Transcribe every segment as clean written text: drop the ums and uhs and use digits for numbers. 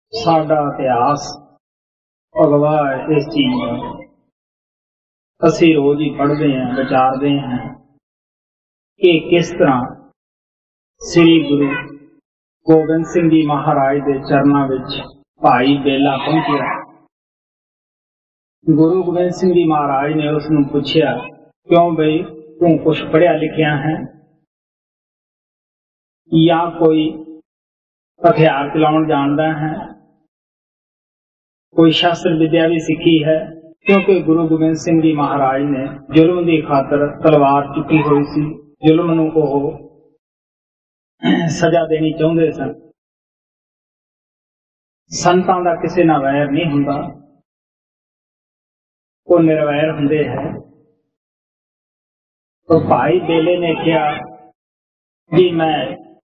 साडा इतिहास अगवा है इस चीज का। असी रोज ही पढ़ते हैं, विचारते हैं कि किस तरह श्री गुरु गोबिंद सिंह जी महाराज के चरणों विच भाई बेला पहुंचा। गुरु गोबिंद सिंह जी महाराज ने उसनूं पूछया, क्यों बई तू कुछ पढ़िया लिखिया है या कोई हथियार चलाउण जानदा है, कोई शास्त्र विद्या भी सीखी है? क्योंकि गुरु गोबिंद सिंह जी महाराज ने जुल्म की खातर तलवार चुकी हुई सी, जुल्म नूं ओह सजा देनी चाहुंदे सन। संतां दा किसे नाल वैर नहीं हुंदा, वो निर्वैर हुंदे है। तो भाई बेले ने कहा कि मैं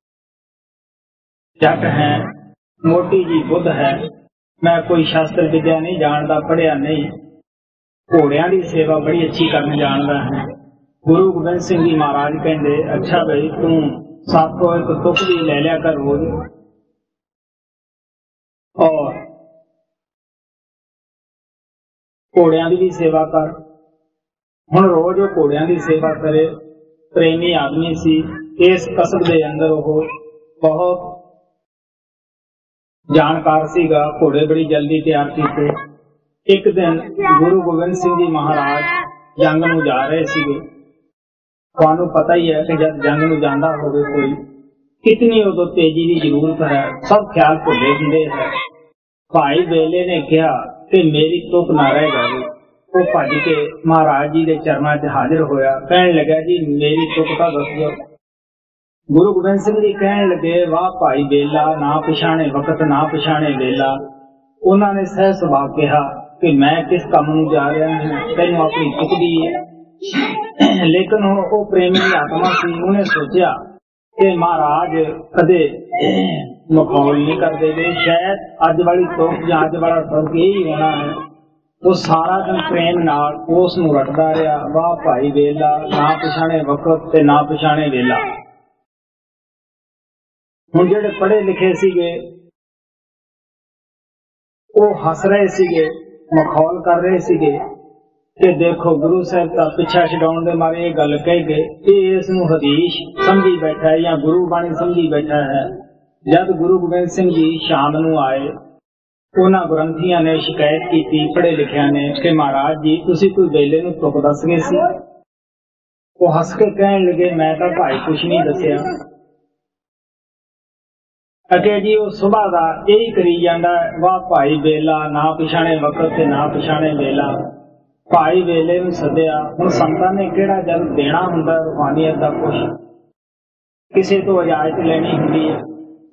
जट है, मोटी जी बुद्ध है, मैं कोई शास्त्र विद्या नहीं जानता, पढ़िया नहीं, घोड़िया की सेवा बड़ी अच्छी करने जानता है। गुरु गोबिंद सिंह जी महाराज कहते, अच्छा भाई तू साथों एक तुक भी ले लिया कर रोज, और घोड़िया की भी सेवा कर। हुण रोज वो घोड़िया की सेवा करे। प्रेमी आदमी सी, इस कसब के अंदर वो बहुत जानकार सीगा, घोड़े बड़ी जल्दी तैयार किए। एक दिन गुरु गोबिंद सिंह जी महाराज जंग नूं जा रहे सीगे। तुहानूं पता ही है कि जब जंग नूं जांदा होवे कोई, कितनी उदों तेजी की जरूरत है, सब ख्याल भुले हुंदे है। भाई बेले ने कहा कि मेरी तुक ना रह जाए। वो भज के महाराज जी के चरणों च हाजिर होया, कहन लगा जी मेरी तुक तां दस दो। गुरु गोबिंद सिंह जी कहन लगे, वाह भाई बेला, ना पछाणे वक्त ना पछाणे वेला। उन्होंने सह सुभा कहा कि मैं किस काम नूं जा रहा हूं, तैनूं अपनी तुक दी है। लेकिन हुण वो प्रेमी आत्मा सी, उन्हें सोचा कि महाराज कदे मखौल नहीं करते थे, शायद अज वाली तुक या अज वाला तुक यही होना है। वो सारा दिन प्रेम नाल उस नूं रटदा रहा, वाह भाई वेला, ना पछाणे वक्त ते ना पछाणे वेला। हुण जिहड़े पढ़े लिखे सीगे वो हस रहे सीगे, मखौल कर रहे सीगे कि देखो गुरु साहब का पिछा छडाउण दे मारे ये गल कह गए, ये इसनूं हदीश समझी बैठा है या गुरु बाणी समझी बैठा है। जब गुरु गोबिंद सिंह जी शाम नूं आए, उन्हां ग्रंथियां ने शिकायत की, पढ़े लिखिया ने, कि महाराज जी तुसीं कोई बेले नूं तुक दस गए सी। वो हस के कहण लगे, मैं तां भाई कुछ नहीं दसिया। अगे जी वो सुबह का यही करी जाता, वाह भाई बेला, ना पिछाणे वक्त ते ना पिछाणे वेला। भाई वेले नूं सद्या। हुण संतां ने किहड़ा जल देना हुंदा रूहानियत दा कुछ, किसी तो इजाजत लेनी हुंदी है।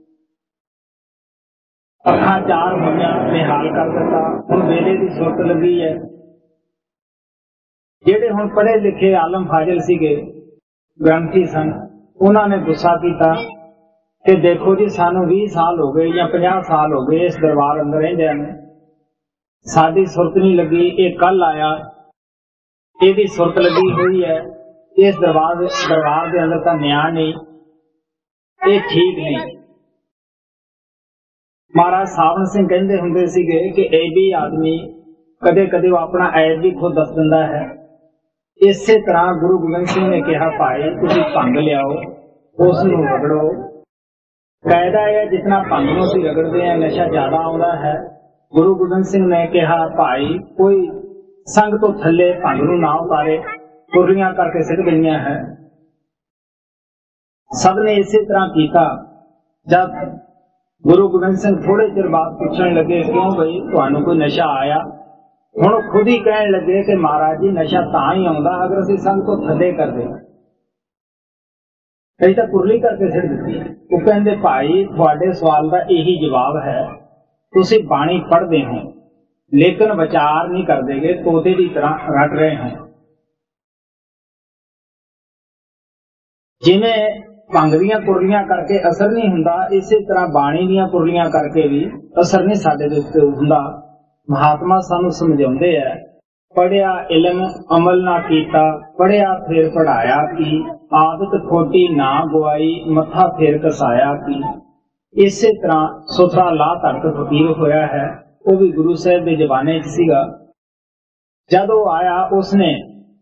अखां चार होईयां, निहाल कर दिता। हुण वेले दी सुरत लगी है। जिहड़े हुण पढ़े लिखे आलम फाजिल सीगे, ग्रंथी सन, उन्होंने गुस्सा किया कि देखो जी सानू 20 साल हो गए या 50 साल हो गए इस दरबार अंदर रहिंदे ने, साडी सुरत नहीं लगी। ये कल आया, ਇਹਦੀ सुरत लगी हुई है, इस दरबार के अंदर का न्याय नहीं, ये ठीक नहीं। महाराज सावन सिंह कहते हुंदे सीगे कि ऐबी आदमी कदे कदे अपना ऐब भी खुद दस दिंदा है। इसे तरह गुरु गोबिंद सिंह ने कहा, भाई तुसीं भंग लियाओ, उस नूं रगड़ो। कायदा है जितना भंग नूं असीं रगड़दे हैं नशा ज्यादा आउंदा है। गुरु गोबिंद सिंह ने कहा, भाई कोई संग तो थले भंग नूं ना उतारे, कुर्लियां करके सिट गईयां है। सबने इसी तरह किया। जब गुरु गोबिंद सिंह थोड़े चिर बाद पूछने लगे, क्यों भाई तुहानू कोई नशा आया? हुण खुद ही कहने लगे कि महाराज जी नशा तां ही आउंदा अगर असीं संग तो थले कर दे, कई तो कुरली करके सिट दित्ती। वो कहंदे, भाई तुहाडे सवाल का यही जवाब है, तुसीं बाणी पढ़दे हो लेकिन विचार नहीं करते, तोते की तरह रट रहे हैं। जिवें भंग दीयां कुरलियां करके असर नहीं हुंदा, इसे तरह बाणी दीयां कुरलियां करके भी असर नहीं साडे दे उत्ते हुंदा। महात्मा सानू समझाउंदे है, पढ़िया इलम अमल ना कीता, पढ़िया फिर पढ़ाया की, आदत खोटी ना गवाई, मथा फिर कसाया की। इसे तरह सुथरा ला धड़क फकीर होया है, वो भी गुरु साहब के जमाने च सीगा। जब वो आया उसने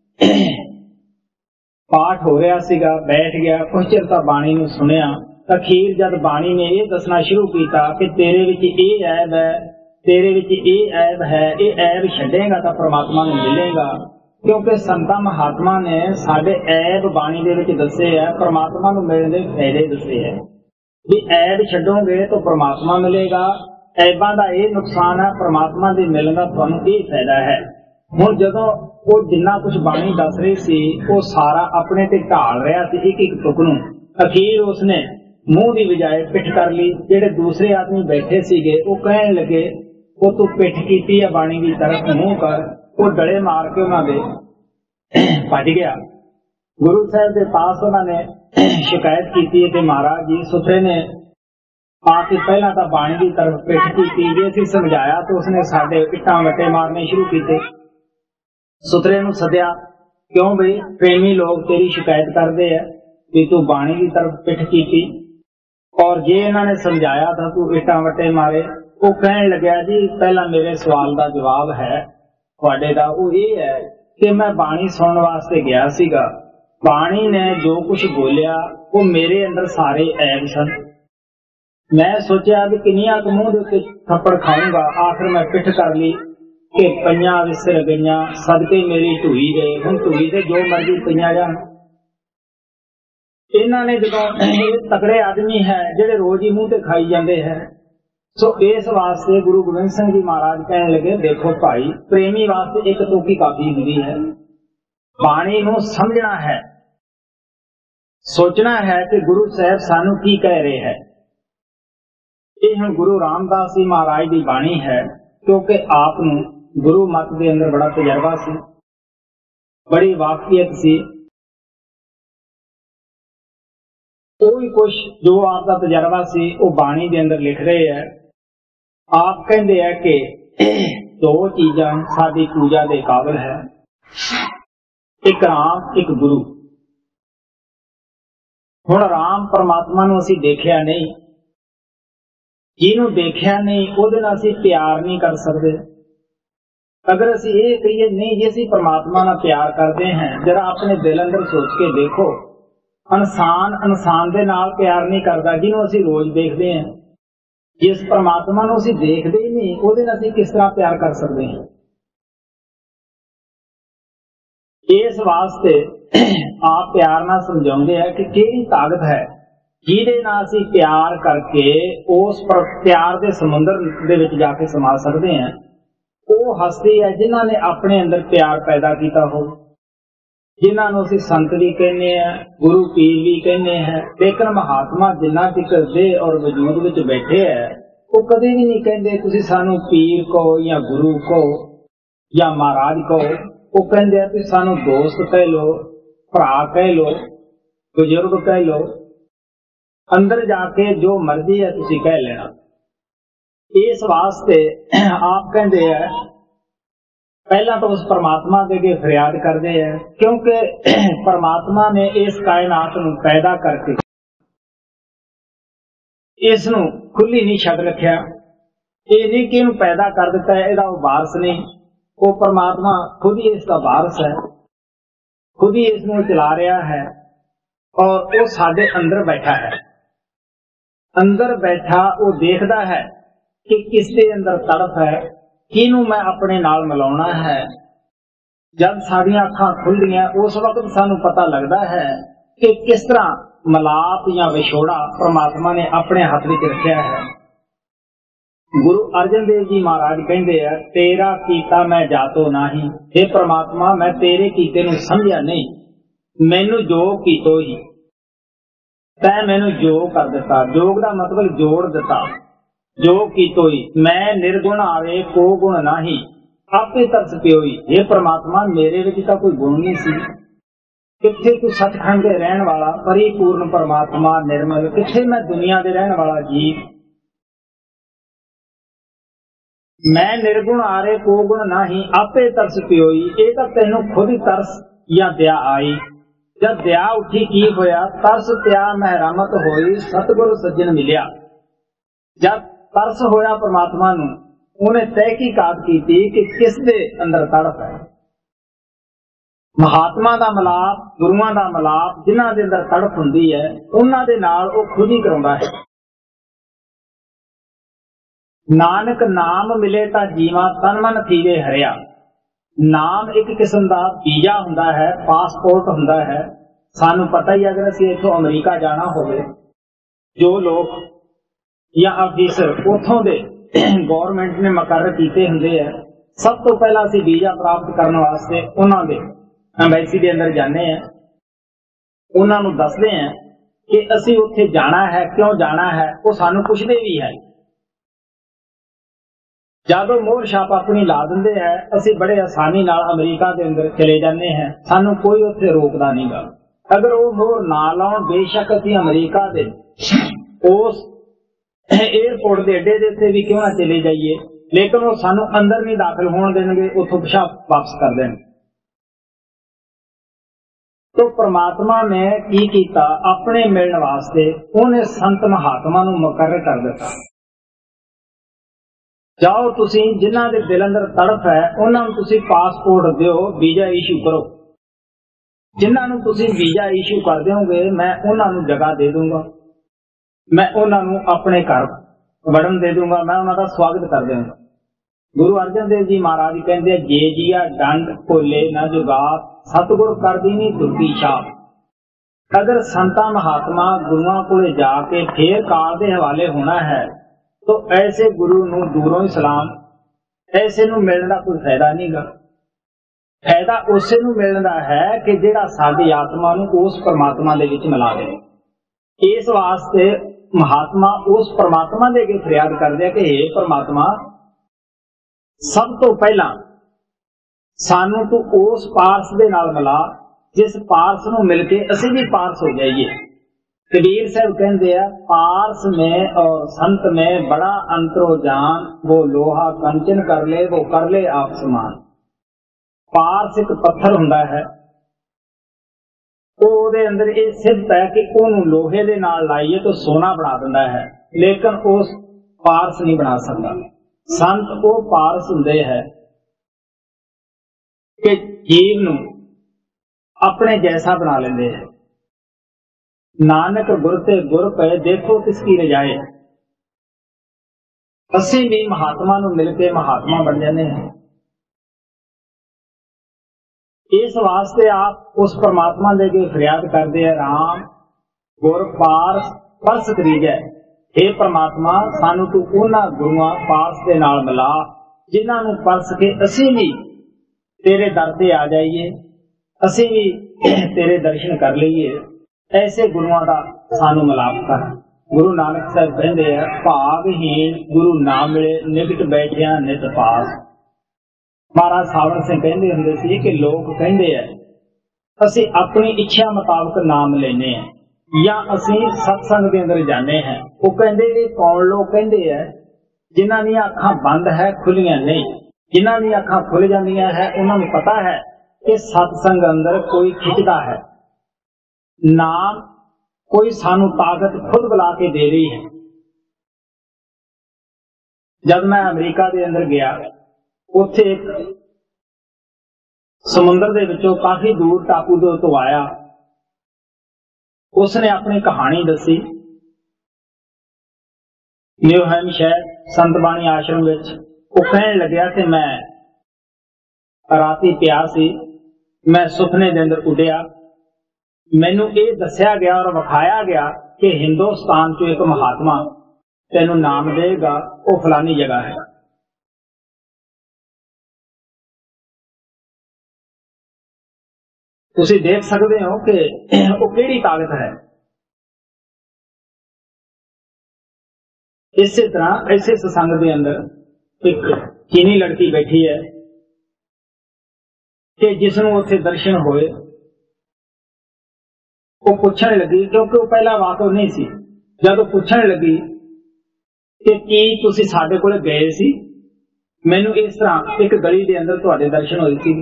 पाठ हो रहा सीगा, बैठ गया, कुछ चिर तां बाणी नूं सुनिया। अखीर जब बाणी ने यह दसना शुरू किया कि तेरे विच ये ऐब है, तेरे विच ये ऐब है, ये ऐब छड्डेगा तो परमात्मा नूं मिलेगा। क्योंकि संतां महात्मा ने साडे ऐब बाणी दे विच दसे है, परमात्मा नूं मिलण दे फायदे दसे है भी ऐब छड्डोगे तो परमात्मा मिलेगा, ऐबां दा ये नुकसान है, परमात्मा दे मिलण दा तुहानूं ये फायदा है। हुण जदों वो जिन्ना कुछ बाणी दस रही सी वो सारा अपने ते ढाल रहा सी एक एक तुक नूं। अखीर उसने मुंह की बजाय पिठ कर ली। जेडे दूसरे आदमी बैठे सीगे वो कहण लगे वो तू पिठ कीती है बाणी की तरफ मुंह कर। वो डले मार के उन्होंने भज गया। गुरु साहब के पास उन्होंने शिकायत की कि महाराज जी सुथरे ने आके पहला तो बाणी की तरफ पिठ की, जे असीं समझाया तो उसने साडे इट्टां वट्टे मारने शुरू किए। सुथरे नूं सद्या, क्यों बई प्रेमी लोग तेरी शिकायत करते हैं कि तू बाणी की तरफ पिठ की, और जे इन्होंने समझाया था तू इट्टां वट्टे मारे। वो कहण लग्या जी पहला मेरे सवाल का जवाब है तुहाडे दा, वो ये है कि मैं बाणी सुनने वास्ते गया सीगा, बाणी ने जो कुछ बोलिया वो मेरे अंदर सारे ऐब सन। मैं सोचा भी किनिया क मूंह दे उत्ते थप्पड़ खाऊंगा, आखिर मैं पिठ कर ली कि पईयां विसर गईयां, सदके मेरी ढूई गए। हुण ढूई ते जो मर्जी पईयां जाण। इन्हां ने जदों तगड़े आदमी है जेडे रोज ही मुंह ते खाई जांदे है, सो इस वास्ते गुरु गोबिंद सिंह जी महाराज कहने लगे देखो भाई प्रेमी वास्ते एक टोकी काफी हुंदी है। बाणी नूं समझना है, सोचना है कि गुरु साहब सानू की कह रहे हैं। ये हुण गुरु रामदास जी महाराज की बाणी है, क्योंकि आप नूं गुरु मत के अंदर बड़ा तजर्बा सी, बड़ी वाकफियत सी। कोई कुछ जो आपका तजर्बा सी वो बाणी के अंदर लिख रहे हैं। आप कहते हैं कि दो चीजां साडी पूजा दे काबिल है, एक राम एक गुरु। हुण राम परमात्मा नूं असीं देखिया नहीं, जिन्हों देखिया नहीं उहदे नाल असीं प्यार नहीं कर सकते। अगर असीं ये कहिए नहीं जी असीं परमात्मा नाल प्यार करते हैं, जरा अपने दिल अंदर सोच के देखो इंसान दे नाल प्यार नहीं करता जिन्हों असीं रोज देखते हैं। जिस परमात्मा नूं असीं देखते ही नहीं उहदे नाल असीं किस तरह प्यार कर सकते हैं। इस वास्ते आप प्यार नाल समझाउंदे हैं कि किहड़ी ताकत है जिहदे नाल असीं प्यार करके उस प्यार के समुंदर दे विच जाके समा सकते हैं। वो हस्ती है जिन्हां ने अपने अंदर प्यार पैदा किया हो, जिन्हां नूं असीं संत भी कहने हैं, गुरु पीर भी कहने हैं। लेकिन महात्मा जिन्ना तिकर दे और वजूद विच बैठे है वो कदे भी नहीं कहते तुसीं सानू पीर कहो या गुरु कहो या महाराज कहो। वो कहते हैं तुसीं सानू दोस्त कह लो, भरा कह लो, बुजुर्ग कह लो, अंदर जाके जो मर्जी है तुसीं कह लेना। इस वास्ते आप कहते हैं पहला तो उस परमात्मा के फरियाद करते हैं, क्योंकि परमात्मा ने इस कायनात नूं पैदा करके इस नूं खुली नहीं छड्ड रखिया। ये नहीं कि इहनूं पैदा कर दिता है, इहदा वो वारस नहीं। वो परमात्मा खुद ही इसका वारस है, खुद ही इसनूं चला रहा है और वो साडे अंदर बैठा है। अंदर बैठा वो देखता है कि किसके अंदर तड़प है, किनू मैं अपने नाल मिलाउणा है। जब साडियां अखां खुलदियां उस वक्त सानू पता लगता है कि किस तरह मलाप या विछोड़ा परमात्मा ने अपने हाथ में रखा है। गुरु अर्जन देव जी महाराज कहते हैं तेरा कीता मैं जातो नहीं। हे परमात्मा मैं तेरे कीते नूं समझिया नहीं, मैनू जो कीतो ही तैं मैनू जो कर दिता। जोग का मतलब जोड़ दिता, जो कीतो ही मैं निर्गुण आवे को गुण नाही आपे तरस प्योई। हे परमात्मा मेरे विच तां कोई गुण नहीं सी, किथे तू सचखंड दे रहन वाला परिपूर्ण परमात्मा निर्मल, किथे मैं दुनिया दे रहन वाला जीव। मैं निर्गुण आरे को गुण नाही आपे तरस प्योई। ये तां तैनूं खुद ही तरस या दया आई। जब दया उठी की होया तरस त्या महरामत होई सतगुर सज्जन मिलिया। जब तरस होया परमात्मा नूं, उन्हें तहकीकात की कि किस दे अंदर तड़प है। महात्मा दा मिलाप, गुरुआं दा मिलाप, जिन्हां दे अंदर तड़प हुंदी है, उन्हां दे नाल वो खुद ही कराउंदा है। नानक नाम मिले तां जीवा तन मन थीवे हरिया। नाम एक किस्म का वीजा हुंदा है, पासपोर्ट हुंदा है। सानू पता ही अगर असीं इत्थों अमरीका जाना होवे, जो लोग या अफिसर उथों दे गौरमेंट ने मुकर्रर कीते हुंदे है, सब तो पहला असीं वीजा प्राप्त करने वास्ते उन्हां दे एम्बेसी दे अंदर जाने हैं, उन्हां नूं दसदे हैं कि असीं उत्थे जाना है, क्यों जाना है, वो सानू पुछदे भी है। जब मोहर छाप अपनी ला दिंदे है, असीं बड़े आसानी नाल अमरीका के अंदर चले जाने हैं, सानू कोई उत्थे रोकदा नहीं गा। अगर वो मोहर ना लाउण, बेशक असीं अमरीका दे उस एयरपोर्ट के अड्डे दे उत्ते भी क्यों ना चले जाइए, लेकिन वो सानू अंदर नहीं दाखिल होण देणगे, उत्थों पिछा वापस कर देणगे। तो परमात्मा ने की कीता, अपने मिलण वास्ते उन्हें संत महात्मा नूं मुकर्रर कर दिता। जाओ तुसी जिन्हां दे दिल अंदर तड़प है, उन्हां नूं तुसी पासपोर्ट दिओ, वीजा इशू करो। जिन्हां नूं तुसी वीजा इशू कर दोगे, मैं उन्हां नूं जगह दे दूंगा, मैं उन्हां नूं अपने घर वड़न दे दूंगा, मैं उन्हां दा स्वागत कर दूंगा। गुरु अर्जन देव जी महाराज कहते, जे जिया डंड भोले न जुगात, सतगुर कर दीनी दुर्गी छाप। अगर संता महात्मा गुरुआं कोले जाके फिर काल दे हवाले होना है, तो ऐसे गुरु नूं दूरों ही सलाम, ऐसे नूं मिलण दा कोई फायदा नहीं गा। फायदा उसे नूं मिलण दा है कि जिहड़ा साडी आत्मा नूं उस परमात्मा दे विच मिला दे। इस वास्ते महात्मा उस परमात्मा दे अगे फरियाद करदे कि हे परमात्मा, सब तो पहला सानू तू उस पारस दे नाल मिला जिस पारस नूं मिल के असीं भी पारस हो जाइए। कबीर साहब कहते हैं, पारस में और संत में बड़ा अंतरो जान, वो लोहा कंचन कर ले, वो कर ले आप समान। पारस एक पत्थर हुंदा है, ਉਹਦੇ अंदर ये सिद्ध है कि ਉਹਨੂੰ लोहे ਦੇ ਨਾਲ ਲਾਈਏ तो सोना बना ਦਿੰਦਾ है, लेकिन उस पारस नहीं बना सकता। संत वो पारस हुंदे है कि जीव नूं अपने जैसा बना लेंदे है। नानक गुर ते गुर पे देखो किसकी रजाए। असीं भी महात्मा नूं मिल के महात्मा बन जाने हैं। इस वास्ते आप उस परमात्मा दे के फरियाद करते हैं, राम गुर पारस परस करीजै। हे परमात्मा, सानू तू उन्हां गुरुआं पारस दे नाल मिला जिन्हां नूं परस के असीं भी तेरे दर ते आ जाइए, असीं भी तेरे दर्शन कर लईए। ऐसे गुरुआं दा सानू मिलाप कर। गुरु नानक साहब कहंदे आ, भागहीन गुरु ना मिले निकट बैठिया नित पास। महाराज सावण सिंह कहते हुंदे सी कि लोग कहते हैं असीं अपनी इच्छा मुताबिक नाम लेने हैं या असीं सत्संग के अंदर जाने हैं। वो कहते ये कौन लोग कहते हैं जिन्हां दी अखां बंद है खुलियां नहीं। जिन्हां दी अखां खुल जांदियां है उन्हां नूं पता है कि सत्संग अंदर कोई खिंचदा है, नाम कोई सानू ताकत खुद बुला के दे रही है। जब मैं अमरीका के अंदर गया, उत्थे एक समुंदर दे विचों काफी दूर टापू दे तो आया, उसने अपनी कहानी दसी। न्यू हैम्पशायर संत बाणी आश्रम विच वो कहण लग्या कि मैं राती पिया सी, मैं सुपने दे अंदर उड़िया, मैनू ये दस्या गया और विखाया गया कि हिंदुस्तान चो एक महात्मा तेनू नाम देगा, वो फलानी जगह है। तुसीं देख सकते हो कि वो केड़ी ताकत है। इसी तरह ऐसे सत्संग के अंदर एक चीनी लड़की बैठी है कि जिसनों उत्थे दर्शन होए, वो पूछण लगी, क्योंकि वो पहला वाकफ नहीं सी, जब पूछण लगी कि की तुसीं साडे कोल गए सी, मैनू इस तरह एक गली के अंदर तुहाडे दर्शन होए सी।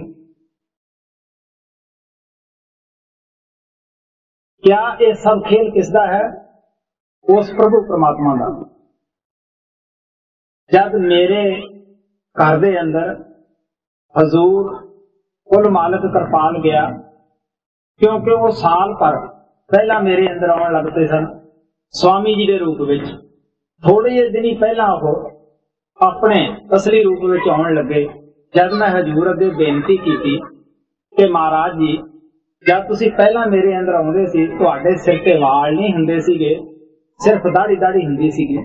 क्या ये सब खेल किसदा है? उस प्रभु परमात्मा का। जब मेरे घर दे अंदर हजूर कुल मालिक कृपाल गया, क्योंकि वो साल भर पहला मेरे अंदर आउण लगते सन स्वामी जी के रूप में। थोड़े जे दिन ही पहला वो अपने असली रूप में आउण लगे। जब मैं हजूर अगे बेनती की कि महाराज जी, जब तुसी पहला मेरे अंदर आउंदे सी तुहाडे सिर ते वाल नहीं हुंदे सीगे, सिर्फ दाढ़ी दाढ़ी हुंदी सीगी।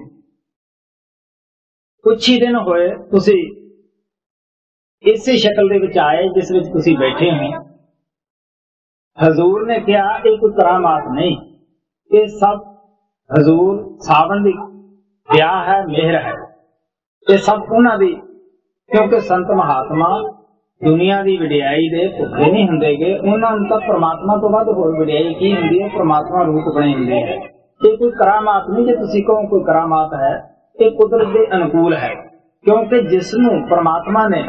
कुछ ही दिन होए तुसी इसी शक्ल दे विच आए जिस विच तुसी बैठे हो। हजूर ने कहा ये कोई करामात नहीं, ये सब हजूर सावन दी दया है, मेहर है, ये सब उन्हां दी। क्योंकि संत महात्मा दुनिया की वडियाई दे भुखे नहीं हुंदे गे, उन्हां नूं तां परमात्मा तो वध होर वडियाई की हुंदी है, परमात्मा रूप बने हुंदे है। ये कोई करामात नहीं, जे तुसीं कहो कोई करामात है, ये कुदरत दे अनुकूल है। क्योंकि जिसनूं परमात्मा ने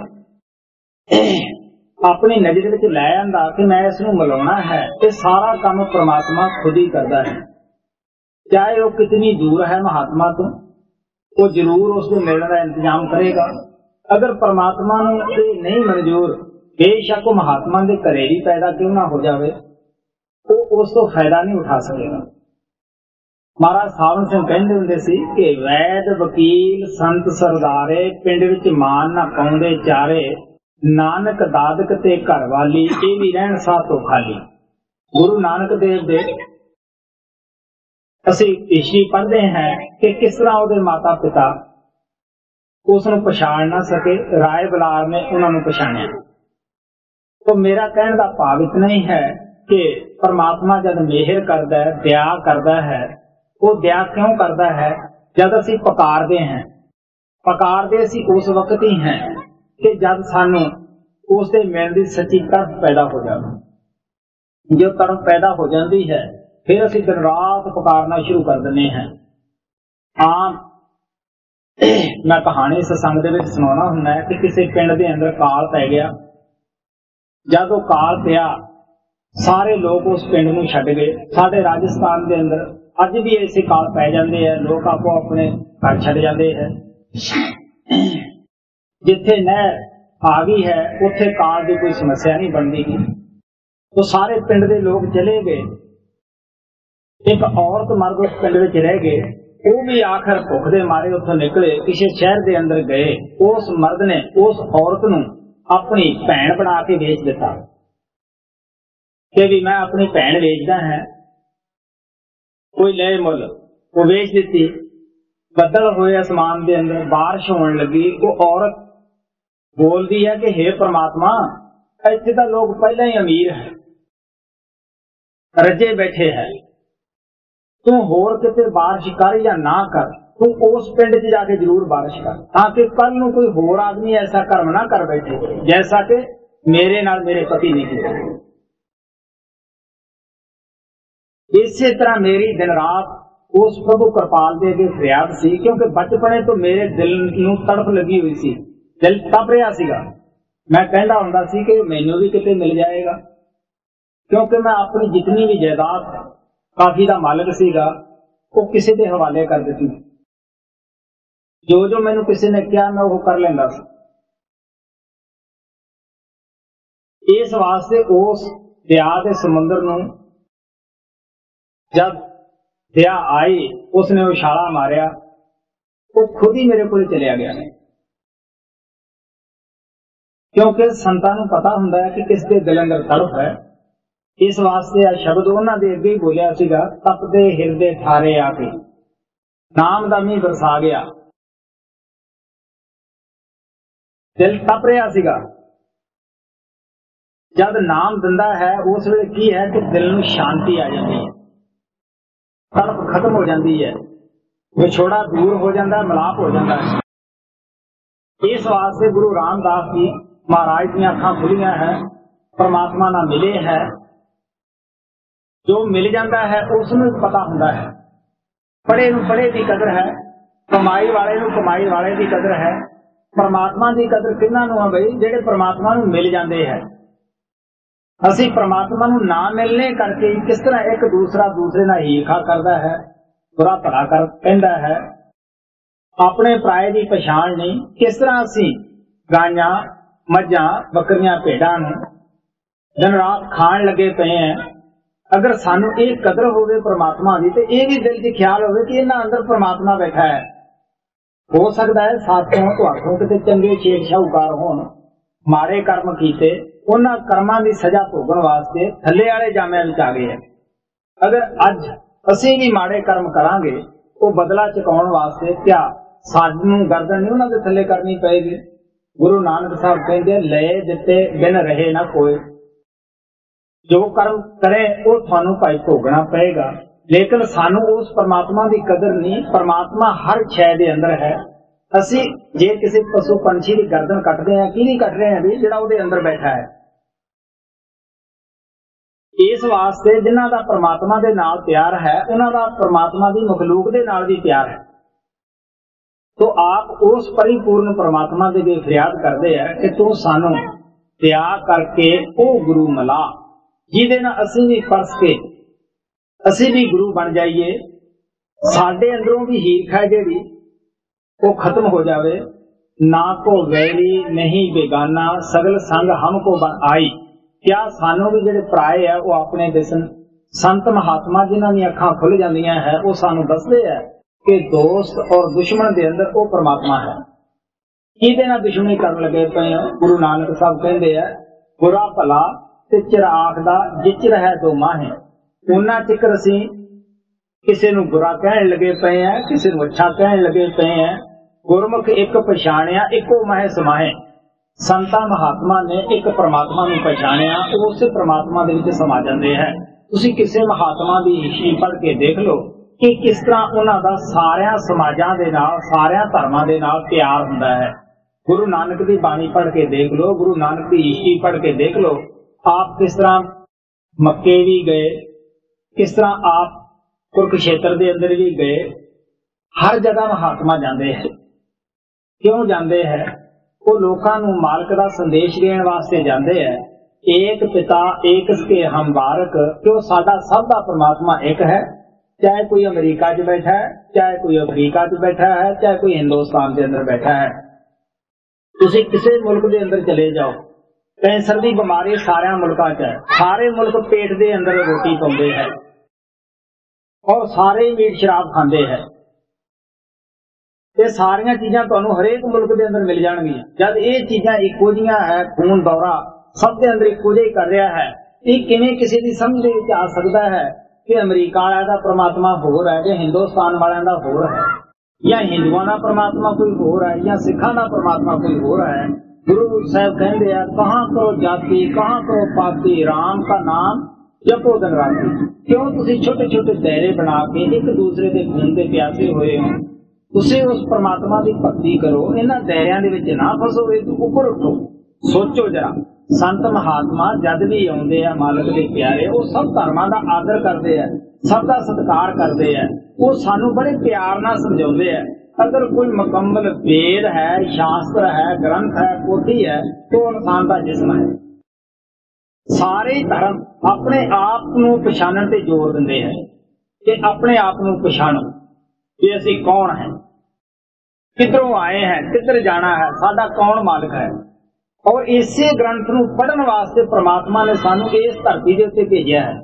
अपनी नजर विच लै आंदा कि मैं इसनूं मिलाउणा है, ये सारा काम परमात्मा खुद ही करता है। चाहे वो कितनी दूर है महात्मा तो, वो जरूर उसको मिलने का इंतजाम करेगा। अगर परमात्मा नूं ये नहीं मंजूर, बेशक वो महात्मा के घरे ही पैदा क्यों ना हो जाए, वो उस तो फायदा नहीं उठा सकेगा। महाराज सावन सिंह कहते हुंदे सी कि वैद वकील संत सरदारे पिंड विच मान ना पाउंदे चारे, नानक दादक ते घर वाली ये भी रहन सा तो खाली। गुरु नानक देव दे असी हिस्ट्री पढ़ते हैं कि किस तरह उहदे माता पिता उसनूं पछाण ना सके, राय बलार ने उन्होंने पछाणिया। तो मेरा कहने का भाव इतना ही है कि परमात्मा जब मेहर करता है, दया करता है, वो दया क्यों करता है? जब असी पकारते हैं, पकारते असी उस वक्त ही हैं कि जब सानू उसके मिलने की सच्ची तड़फ पैदा हो जाए। जो तड़फ पैदा हो जाती है फिर असी दिन रात पुकारना शुरू कर देने हैं। आम मैं कहानी सत्संग दे विच सुनाना हुंदा है कि किसी पिंड दे अंदर काल पै गया। जब वो काल पिया सारे लोग उस पिंड नूं छड्ड गए। साडे राजस्थान दे अंदर अज भी ऐसे काल पै जांदे हैं, लोग आपो अपने घर छड्ड जांदे हैं। जिथे नहर आ गई है उत्थे काल की कोई समस्या नहीं बनती। तो सारे पिंड के लोग चले गए। एक औरत मर्द उस पिंड में रह गए। वो भी आखिर भुख दे मारे उत्थों निकले, किसी शहर के अंदर गए। उस मर्द ने उस औरत नूं अपनी भैन बना के बेच दिता कि भी मैं अपनी भैन बेचदा है, कोई ले मुल। वो बेच दी। बदल हुए आसमान के अंदर बारिश होने लगी। वो औरत बोलती है कि हे परमात्मा, इत्थे तां लोग पहले ही अमीर है, रजे बैठे है, तू होर किते बारिश कर या ना कर, तू उस पिंड च जाके जरूर बारिश कर, ताकि कल नूं कोई होर आदमी ऐसा कर्म ना कर बैठे जैसा कि मेरे नाल मेरे पति ने किया। इसी तरह मेरी दिन रात उस प्रभु कृपाल दे अगे फरियाद सी, क्योंकि बचपने तो मेरे दिल नूं तड़फ लगी हुई सी, दिल तप रहा सीगा। मैं कहता हुंदा सी कि मैनू भी किते मिल जाएगा, क्योंकि मैं अपनी जितनी भी जायदाद काफी का मालिक सीगा वो किसी के हवाले कर दी। जो मैनू किसी ने कहा मैं वो कर लेंदा सी। इस वास्ते उस दया के समुद्र नूं जब दया आई उसने उछाला मारिया, वो खुद ही मेरे को चलिया गया। क्योंकि संतां नूं पता हुंदा है कि किस दे दिल अंदर तड़फ है। इस वास्ते आ शब्द उन्हां दे अगे ही बोलिया सीगा, तपदे हिरदे ठारे आके नाम दा मींह बरसा गया। दिल तप रहा सीगा। जब नाम दिंदा है उस वेले की है कि दिल नूं शांति आ जाती है, तड़प खत्म हो जाती है, विछोड़ा दूर हो जाता है, मिलाप हो जाता है। इस वास्ते गुरु रामदास जी महाराज दी अखां खुलियां है, परमात्मा नाल मिले है। जो मिल जाता है उसनूं पता हुंदा है, पढ़े नूं पढ़े की कदर है, कमाई वाले नूं कमाई वाले की कदर है। परमात्मा की कदर किन्हां नूं है बई, जिहड़े परमात्मा नूं मिल जाते हैं। असी परमात्मा नूं ना मिलने करके किस तरह एक दूसरा दूसरे नाल ईर्खा करता है, बुरा भला कर कहता है, अपने पराए की पछाण नहीं। किस तरह असी गाइयां मझां बकरियां भेड़ां नूं दिन रात खाण लगे पे हैं, अगर सानू ये कदर होवे परमात्मा की तो यह भी दिल च ख्याल होवे कि इन्हां अंदर परमात्मा बैठा है। हो सकता है साथों तुहाडों किते चंगे शेख शाहूकार होण, माड़े कर्म कीते, उन्हां कर्मां की सजा भोगण वास्ते थल्ले वाले जामिਆਂ विच आ गए हैं। अगर अज असीं भी माड़े कर्म करांगे वो बदला चुकाउण वास्ते क्या सानू गर्दन नहीं उन्हां दे थल्ले करनी पएगी। गुरु नानक साहब कहते ले दिते बिन रहे ना कोई, जो कर्म करे वो थानू भाई भोगना पएगा। लेकिन सानू उस परमात्मा की कदर नहीं, परमात्मा हर शय दे अंदर है। असी जे किसी पशु पंछी की गर्दन कटते हैं की नहीं कट रहे हैं भी, जिहड़ा उहदे अंदर बैठा है। इस वास्ते जिन्हां दा परमात्मा दे नाल प्यार है उन्हां दा परमात्मा दी मखलूक दे नाल भी प्यार है। तो आप उस परिपूर्ण परमात्मा दे अगे फरियाद करते हैं कि तू सानू दया करके ओ गुरु मिला जिहदे नाल असीं भी फस के असीं भी गुरु बन जाइए। साडे अंदरों भी हीख है जिहड़ी वो खत्म हो जावे। ना को वैरी नहीं बेगाना सगल संग हमको बन आई। क्या सानू भी जिहड़े पराए है वो अपने दिसन संत महात्मा जिन्हां दी अखां खुल जांदियां है वो सानू दसदे है कि दोस्त और दुश्मन के अंदर वो परमात्मा है। किहदे नाल दुश्मनी करन लगे पे गुरु नानक साहब कहंदे है बुरा भला ते चिर आखदा जिचर है दो माहे। उन्हां चिकर असीं किसी नूं बुरा कहण लगे पे हैं, किसी नूं अच्छा कहण लगे पे हैं। गुरमुख एक पछाणिया इको माहे समाहे। संतां महात्मा ने एक परमात्मा नूं पछाणिया, उस परमात्मा दे विच समा जांदे है। तुसीं किसी महात्मा दी हिस्ट्री पढ़ के देख लो कि किस तरह उन्हां दा सारियां समाजां दे नाल सारियां धर्मां दे नाल प्यार हुंदा है। गुरु नानक दी बाणी पढ़ के देख लो, गुरु नानक दी हिस्ट्री पढ़ के देख लो, आप किस तरह मक्के भी गए, किस तरह आप कुरुक्षेत्र दे अंदर भी गए। हर जगह महात्मा जांदे हैं। क्यों जांदे हैं? वो लोकां नूं मालक दा संदेश देण वास्ते जांदे हैं। एक पिता एक के हम बारक, क्यों साडा सब दा परमात्मा एक है। चाहे कोई अमेरिका च बैठा है, चाहे कोई अफ्रीका च बैठा है, चाहे कोई हिंदुस्तान के अंदर बैठा है। तुसीं किसी मुल्क के अंदर चले जाओ, कैंसर की बीमारी सारे मुल्कां च है। सारे मुल्क पेट के अंदर रोटी पाउंदे हैं और सारे मीट शराब खांदे हैं। ये सारियां चीजां तुहानूं हरेक मुल्क के अंदर मिल जाणगियां। जद ये चीजां इक्को जिहियां है, खून दौरा सब के अंदर इक्को जिहा कर रहा है, ये किवें किसी दी समझ दे विच आ सकदा है कि अमरीका वालियां दा परमात्मा होर है कि हिंदुस्तान वालियां दा होर है, या हिंदुआं दा परमात्मा कोई होर है, या सिखां दा परमात्मा कोई होर है। गुरु साहब कहंदे आ कहां करो जाति कहां करो पाती, राम का नाम जपो दिन राती। क्यों तुसीं छोटे छोटे दायरे बना के एक दूसरे के खून के प्यासे होए हो। तुसीं उस परमात्मा की भक्ति करो, इन्हां दायरियां दे विच ना फसो, ऊपर उठो। सोचो जरा, संत महात्मा जद भी आउंदे आ मालक दे प्यारे, वो सब धर्मां दा आदर करदे आ, सब दा सत्कार करदे आ, वो सानू बड़े प्यार नाल समझाउंदे आ। अगर कोई मुकम्मल वेद है, शास्त्र है, ग्रंथ है, पोथी है, तो इंसान का जिस्म है। सारे धर्म अपने आप नूं पछाणन ते जोर दिंदे हैं कि अपने आप नूं पछाणो कि असीं कौन है, किधरों आए हैं, किधर जाना है, साडा कौन मालिक है। और इसे ग्रंथ नूं पढ़न वास्ते परमात्मा ने सानू इस धरती के उत्ते भेजिया है।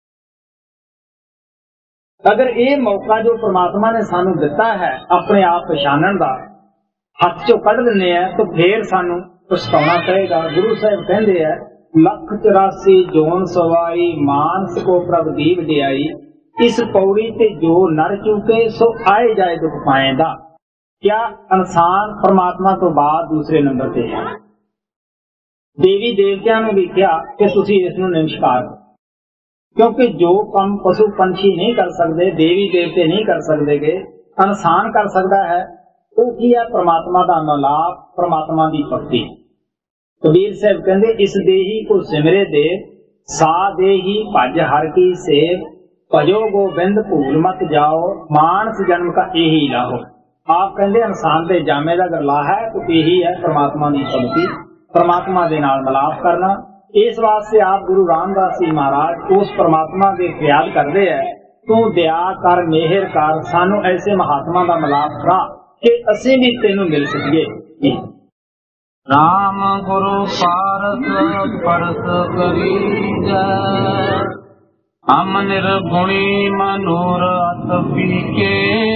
अगर ये मौका जो परमात्मा ने सानू दिता है अपने आप पछाणन दा हथ चो कढ़ दिंदे हैं, तो फिर सानू पछताना पड़ेगा। गुरु साहब कहंदे हैं 184 जोन सवाई मानस को प्रभ दी वडियाई, इस पौड़ी ते जो नर चूके सो आए जाए दुख पाएगा। क्या इंसान परमात्मा तो बाद दूसरे नंबर पे है। देवी देवतियां ने भी कहा कि तुसी इसनूं नमस्कार, क्योंकि जो काम पशु पंछी नहीं कर सकते, देवी देवते नहीं कर सकते, इंसान कर सकता है। वो की है परमात्मा का मिलाप, परमात्मा की भक्ति। कबीर साहब कहते इस देही को सिमरे दे, सा देही भज हर की सेव, भजो गोबिंद भूल मत जाओ, मानस जन्म का यही लाहो। आप कहते इंसान के जामे का अगर लाह है तो यही है परमात्मा की भक्ति, परमात्मा के नाल मिलाप करना। इस वास्ते आप गुरु रामदास जी महाराज उस परमात्मा के फरियाद करते हैं, तू दया कर मेहर कर, सानू ऐसे महात्मा का मिलाप करा कि असीं भी तेनू मिल सकीए। राम गुरु पारस परस करीजै, हम निर्गुणी मनोरथ पीके,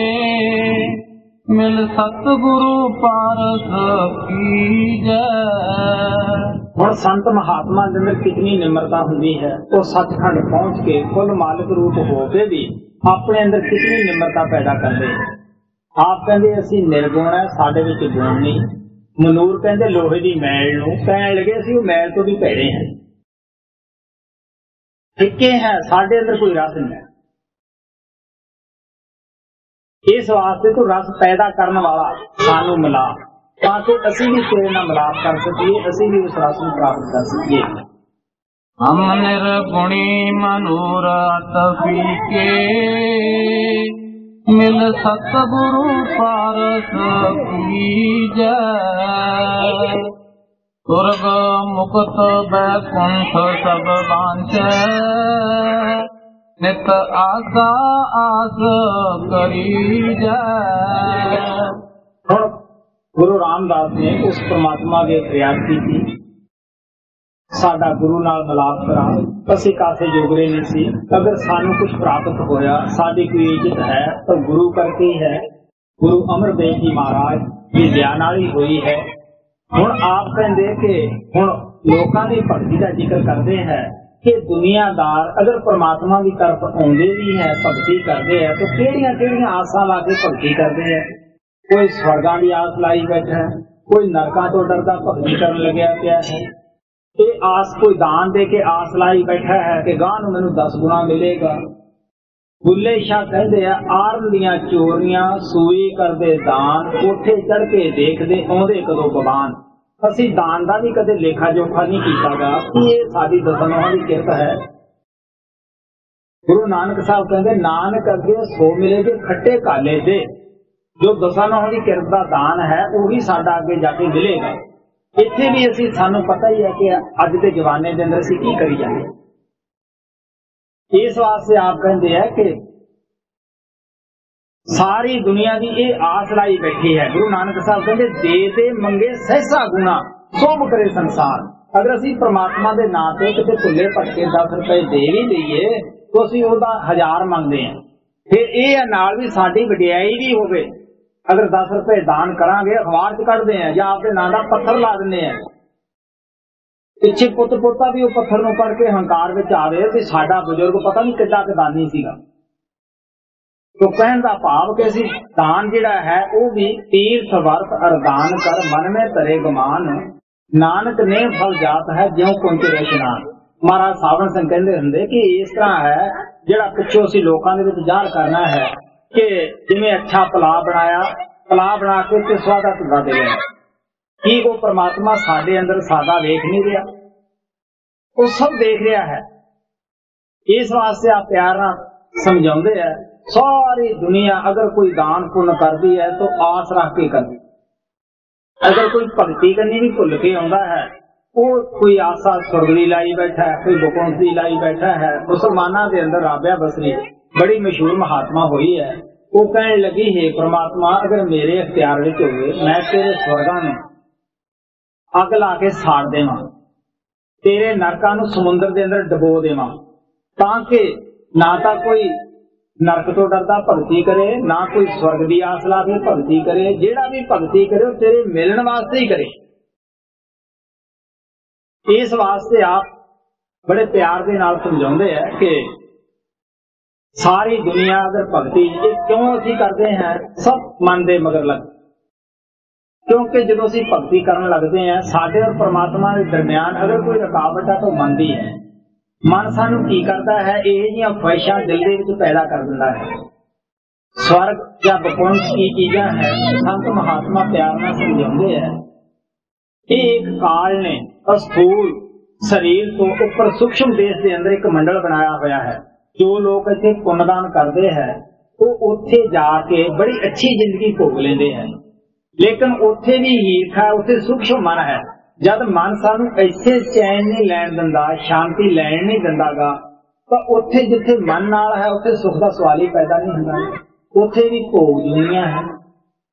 मिल सतगुरु पारस कीजै। ਹੁਣ ਸੰਤ ਮਹਾਤਮਾ ਦੇ ਅੰਦਰ ਕਿਤਨੀ ਨਿਮਰਤਾ ਹੁੰਦੀ ਹੈ। ਉਹ ਸੱਚਖੰਡ ਪਹੁੰਚ ਕੇ ਕੁੱਲ ਮਾਲਕ ਰੂਪ ਹੋ ਕੇ ਵੀ ਆਪਣੇ ਅੰਦਰ ਕਿਤਨੀ ਨਿਮਰਤਾ ਪੈਦਾ ਕਰਦੇ। ਆਪ ਕਹਿੰਦੇ ਅਸੀਂ ਨਿਰਗੁਣ ਹੈ, ਸਾਡੇ ਵਿੱਚ ਗੁਣ ਨਹੀਂ। ਮਨੂਰ ਕਹਿੰਦੇ ਲੋਹੇ ਦੀ ਮੈਲ ਨੂੰ ਕਹਿਣ ਲੱਗੇ ਅਸੀਂ ਉਹ ਮੈਲ ਤੋਂ ਵੀ ਭੈੜੇ ਹਾਂ, ਫਿੱਕੇ ਹੈ, ਸਾਡੇ ਅੰਦਰ ਕੋਈ ਰਸ ਨਹੀਂ। ਇਸ ਵਾਸਤੇ ਤੂੰ ਰਸ ਪੈਦਾ ਕਰਨ ਵਾਲਾ ਸਾਨੂੰ ਮਿਲਾ, ਤਾਂ ਕਿ ਅਸੀਂ ਵੀ ਤੇਰੇ ਨਾਲ ਮਿਲਾਪ ਕਰ ਸਕੀਏ, ਅਸੀਂ ਵੀ ਉਸ ਰਸ ਨੂੰ ਪ੍ਰਾਪਤ ਕਰ ਸਕੀਏ। ਹਮ ਨਿਰਗੁਣੀ ਮਨੋਰਥ ਪੀਕੇ, ਮਿਲ ਸਤਿਗੁਰੂ ਪਾਰਸ ਕੀਜੈ। ਸੁਰਗ ਮੁਕਤ ਬੈਕੁੰਠ ਸਭ ਵਾਂਛੈ, ਨਿਤ ਆਸਾ ਆਸ ਕਰੀਜੈ। ਹੁਣ ਗੁਰੂ ਰਾਮਦਾਸ ਨੇ ਉਸ ਪਰਮਾਤਮਾ ਦੇ ਫਰਿਆਦ ਕੀਤੀ, ਸਾਡਾ ਗੁਰੂ ਨਾਲ ਮਿਲਾਪ ਕਰਾ। ਅਸੀਂ ਕਾਸੇ ਜੋਗਰੇ ਨਹੀਂ ਸੀ, ਅਗਰ ਸਾਨੂੰ ਕੁਝ ਪ੍ਰਾਪਤ ਹੋਇਆ, ਸਾਡੀ ਕੋਈ ਇੱਜ਼ਤ ਹੈ ਤਾਂ ਗੁਰੂ ਕਰਕੇ ਹੀ ਹੈ। ਗੁਰੂ ਅਮਰਦੇਵ ਜੀ ਮਹਾਰਾਜ ਦੀ ਦਇਆ ਨਾਲ ਹੀ ਹੋਈ ਹੈ। ਹੁਣ ਆਪ ਕਹਿੰਦੇ ਕਿ ਹੁਣ ਲੋਕਾਂ ਦੀ ਭਗਤੀ ਦਾ ਜ਼ਿਕਰ ਕਰਦੇ ਹੈ ਕਿ ਦੁਨੀਆਦਾਰ ਅਗਰ ਪਰਮਾਤਮਾ ਦੀ ਤਰਫ ਆਉਂਦੇ ਵੀ ਹੈ, ਭਗਤੀ ਕਰਦੇ ਹੈ, ਤਾਂ ਕਿਹੜੀਆਂ ਕਿਹੜੀਆਂ ਆਸਾਂ ਲਾ ਕੇ ਭਗਤੀ ਕਰਦੇ ਹੈ। ਕੋਈ ਸਵਰਗਾਂ ਦੀ ਆਸ ਲਾਈ ਬੈਠਾ ਹੈ, ਕੋਈ ਨਰਕਾਂ ਤੋਂ ਡਰਦਾ ਭਗਤੀ ਕਰਨ ਲੱਗਿਆ ਪਿਆ ਹੈ। ਇਹ ਆਸ ਕੋਈ ਦਾਨ ਦੇ ਕੇ ਆਸ ਲਾਈ ਬੈਠਾ ਹੈ ਕਿ ਗਾਂ ਨੂੰ ਮੈਨੂੰ 10 ਗੁਣਾ ਮਿਲੇਗਾ। ਬੁੱਲੇ ਸ਼ਾਹ ਕਹਿੰਦੇ ਆ ਆਰਨ ਦੀਆਂ ਚੋਰੀਆਂ ਸੂਈ ਕਰਦੇ ਦਾਨ, ਕੋਠੇ ਚੜ ਕੇ ਦੇਖਦੇ ਆਉਂਦੇ ਕਦੋਂ ਭਗਵਾਨ। ਅਸੀਂ ਦਾਨ ਦਾ ਵੀ ਕਦੇ ਲੇਖਾ ਜੋਖਾ ਨਹੀਂ ਕੀਤਾਗਾ ਕਿ ਇਹ ਸਾਡੀ ਦਸਨੋਹਾਂ ਦੀ ਕਿਰਤ ਹੈ। ਗੁਰੂ ਨਾਨਕ ਸਾਹਿਬ ਕਹਿੰਦੇ ਨਾਨਕ ਅੱਗੇ ਸੋ ਮਿਲੇਗੇ ਖੱਟੇ ਕਾਲੇ ਦੇ। ਜੋ ਦਸਾਂ ਦੀ ਕਿਰਤ ਦਾ ਦਾਨ ਹੈ ਉਹੀ ਸਾਡਾ ਅੱਗੇ ਜਾ ਕੇ ਮਿਲੇਗਾ। ਇੱਥੇ ਵੀ ਅਸੀਂ ਸਾਨੂੰ ਪਤਾ ਹੀ ਹੈ ਕਿ ਅੱਜ ਦੇ ਜਵਾਨੇ ਦੇ ਅੰਦਰ ਅਸੀਂ ਕੀ ਕਰੀ ਜਾਂਦੇ। ਇਸ ਵਾਸਤੇ ਆਪ ਕਹਿੰਦੇ ਆ ਕਿ ਸਾਰੀ ਦੁਨੀਆ ਦੀ ਇਹ ਆਸ ਲਾਈ ਬੈਠੀ ਹੈ। ਗੁਰੂ ਨਾਨਕ ਸਾਹਿਬ ਕਹਿੰਦੇ ਦੇ ਦੇ ਮੰਗੇ ਸਹਿਸਾ ਗੁਣਾ, ਸੋਭ ਕਰੇ ਸੰਸਾਰ। ਅਗਰ ਅਸੀਂ ਪ੍ਰਮਾਤਮਾ ਦੇ ਨਾਂ ਤੇ ਕਿਤੇ ਭੁੱਲੇ ਭਟਕੇ 10 ਰੁਪਏ ਦੇ ਵੀ ਲਈਏ ਤਾਂ ਅਸੀਂ ਉਹਦਾ 1000 ਮੰਗਦੇ ਹਾਂ। ਫਿਰ ਇਹ ਨਾਲ ਵੀ ਸਾਡੀ ਵਡਿਆਈ ਵੀ ਹੋਵੇ। ਅਗਰ 10 ਰੁਪਏ ਦਾਨ ਕਰਾਂਗੇ, ਅਖਬਾਰ ਚ ਕੱਢਦੇ ਆ ਜਾਂ ਆਪਦੇ ਨਾਂ ਦਾ ਪੱਥਰ ਲਾ ਦਿੰਦੇ ਆ, ਪਿੱਛੇ ਪੁੱਤ ਪੋਤਾ ਵੀ ਉਹ ਪੱਥਰ ਨੂੰ ਪੜ ਕੇ ਹੰਕਾਰ ਵਿੱਚ ਆਵੇ ਤੇ ਸਾਡਾ ਬਜ਼ੁਰਗ ਪਤਾ ਨਹੀਂ ਕਿੱਡਾ ਦਾਨੀ ਸੀਗਾ। ਤੋ ਕਹਿਣ ਦਾ ਭਾਵ ਕਿ ਅਸੀਂ ਦਾਨ ਜਿਹੜਾ ਹੈ ਉਹ ਵੀ ਤੀਰਥ ਵਰਤ ਅਰਦਾਨ ਕਰ ਮਨ में ਤਰੇ ਗਮਾਨ, ਨਾਨਕ ਨੇ ਫਲ ਜਾਤ ਹੈ ਜਿਉ ਪਹੁੰਚੇ ਇਸ਼ਨਾਨ। ਮਹਾਰਾਜ ਸਾਵਣ ਸਿੰਘ ਕਹਿੰਦੇ ਹੁੰਦੇ ਕਿ ਇਸ ਤਰ੍ਹਾਂ ਹੈ ਜਿਹੜਾ ਪਿੱਛੋਂ ਅਸੀਂ ਲੋਕਾਂ ਦੇ ਵਿੱਚ ਜ਼ਾਹਰ ਕਰਨਾ ਹੈ ਕਿ ਜਿਵੇਂ ਅੱਛਾ ਪਲਾ ਬਣਾਇਆ, ਪਲਾ ਬਣਾ ਕੇ ਤੇ ਸਵਾਦਾ ਧੁੱਗਾ ਦੇ ਰਿਹਾ। ਕੀ ਉਹ ਪਰਮਾਤਮਾ ਸਾਡੇ ਅੰਦਰ ਸਾਦਾ ਵੇਖ ਨਹੀਂ ਰਿਹਾ? ਉਹ ਸਭ ਦੇਖ ਰਿਹਾ ਹੈ। ਇਸ ਵਾਸਤੇ ਆ ਪਿਆਰ ਨਾਲ ਸਮਝਾਉਂਦੇ ਆ ਸਾਰੀ ਦੁਨੀਆ ਅਗਰ ਕੋਈ ਦਾਨ ਪੁੰਨ ਕਰਦੀ ਹੈ ਤਾਂ ਆਸ ਰੱਖ ਕੇ ਕਰਦੀ। ਅਗਰ ਕੋਈ ਭਗਤੀ ਕਰਨੀ ਵੀ ਭੁੱਲ ਕੇ ਆਉਂਦਾ ਹੈ, ਉਹ ਕੋਈ ਆਸਾ ਸੁਰਗ ਦੀ ਲਾਈ ਬੈਠਾ ਹੈ, ਕੋਈ ਬਕੌਂਸ ਦੀ ਲਾਈ ਬੈਠਾ ਹੈ। ਮੁਸਲਮਾਨਾਂ ਦੇ ਅੰਦਰ ਰਾਬਿਆ ਬਸਰੀ ਬੜੀ ਮਸ਼ਹੂਰ ਮਹਾਤਮਾ ਹੋਈ ਹੈ। ਉਹ ਕਹਿਣ ਲੱਗੀ ਹੈ ਪ੍ਰਮਾਤਮਾ ਅਗਰ ਮੇਰੇ ਅਖਤਿਆਰ ਵਿੱਚ ਹੋਵੇ, ਮੈਂ ਤੇਰੇ ਸਵਰਗਾਂ ਨੂੰ ਅੱਗ ਲਾ ਕੇ ਸਾੜ ਦੇਵਾਂ, ਤੇਰੇ ਨਰਕਾਂ ਨੂੰ ਸਮੁੰਦਰ ਦੇ ਅੰਦਰ ਡਬੋ ਦੇਵਾਂ, ਤਾਂ ਕਿ ਨਾ ਤਾਂ ਕੋਈ ਨਰਕ ਤੋਂ ਡਰਦਾ ਭਗਤੀ ਕਰੇ, ਨਾ ਕੋਈ ਸਵਰਗ ਦੀ ਆਸ ਲਾ ਕੇ ਭਗਤੀ ਕਰੇ। ਜਿਹੜਾ ਵੀ ਭਗਤੀ ਕਰੇ ਉਹ ਤੇਰੇ ਮਿਲਣ ਵਾਸਤੇ ਹੀ ਕਰੇ। ਇਸ ਵਾਸਤੇ ਆਪ ਬੜੇ ਪਿਆਰ ਦੇ ਨਾਲ ਸਮਝਾਉਂਦੇ ਆ ਕਿ ਸਾਰੀ ਦੁਨੀਆ ਅਗਰ ਭਗਤੀ ਇਹ ਕਿਉਂ ਅਸੀਂ ਕਰਦੇ ਹਾਂ, ਸਭ ਮਨ ਦੇ ਮਗਰ ਲੱਗ। ਕਿਉਂਕਿ ਜਦੋਂ ਅਸੀਂ ਭਗਤੀ ਕਰਨ ਲੱਗਦੇ ਹਾਂ, ਸਾਡੇ ਔਰ ਪਰਮਾਤਮਾ ਦੇ ਦਰਮਿਆਨ ਅਗਰ ਕੋਈ ਰੁਕਾਵਟ ਹੈ ਤਾਂ ਮਨ ਦੀ ਹੈ। ਮਨ ਸਾਨੂੰ ਕੀ ਕਰਦਾ ਹੈ, ਇਹ ਜਿਹੀਆਂ ਖੁਆਇਸ਼ਾਂ ਦਿਲ ਦੇ ਵਿੱਚ ਪੈਦਾ ਕਰ ਦਿੰਦਾ ਹੈ। ਸਵਰਗ ਜਾਂ ਬਕੌਂਸ ਕੀ ਚੀਜ਼ਾਂ ਹੈ, ਸੰਤ ਮਹਾਤਮਾ ਪਿਆਰ ਨਾਲ ਸਮਝਾਉਂਦੇ ਹੈ। ਇਹ ਇੱਕ ਕਾਲ ਨੇ ਅਸਥੂਲ ਸਰੀਰ ਤੋਂ ਉੱਪਰ ਸੂਖਸ਼ਮ ਦੇਸ਼ ਦੇ ਅੰਦਰ ਇੱਕ ਮੰਡਲ ਬਣਾਇਆ ਹੋਇਆ ਹੈ। ਜੋ ਲੋਕ ਇੱਥੇ ਪੁੰਨਦਾਨ ਕਰਦੇ ਹੈ ਉਹ ਉੱਥੇ ਜਾ ਕੇ ਬੜੀ ਅੱਛੀ ਜ਼ਿੰਦਗੀ ਭੋਗ ਲੈਂਦੇ ਹੈ। ਲੇਕਿਨ ਉੱਥੇ ਵੀ ਈਰਖਾ, ਉੱਥੇ ਸੂਖਸ਼ਮ ਮਨ ਹੈ। ਜਦ ਮਨ ਸਾਨੂੰ ਇੱਥੇ ਚੈਨ ਨਹੀਂ ਲੈਣ ਦਿੰਦਾ, ਸ਼ਾਂਤੀ ਲੈਣ ਨਹੀਂ ਦਿੰਦਾਗਾ, ਤਾਂ ਉੱਥੇ ਜਿੱਥੇ ਮਨ ਨਾਲ ਹੈ ਉੱਥੇ ਸੁੱਖ ਦਾ ਸਵਾਲ ਹੀ ਪੈਦਾ ਨਹੀਂ ਹੁੰਦਾ। ਉੱਥੇ ਵੀ ਭੋਗ ਦੁਨੀਆ ਹੈ।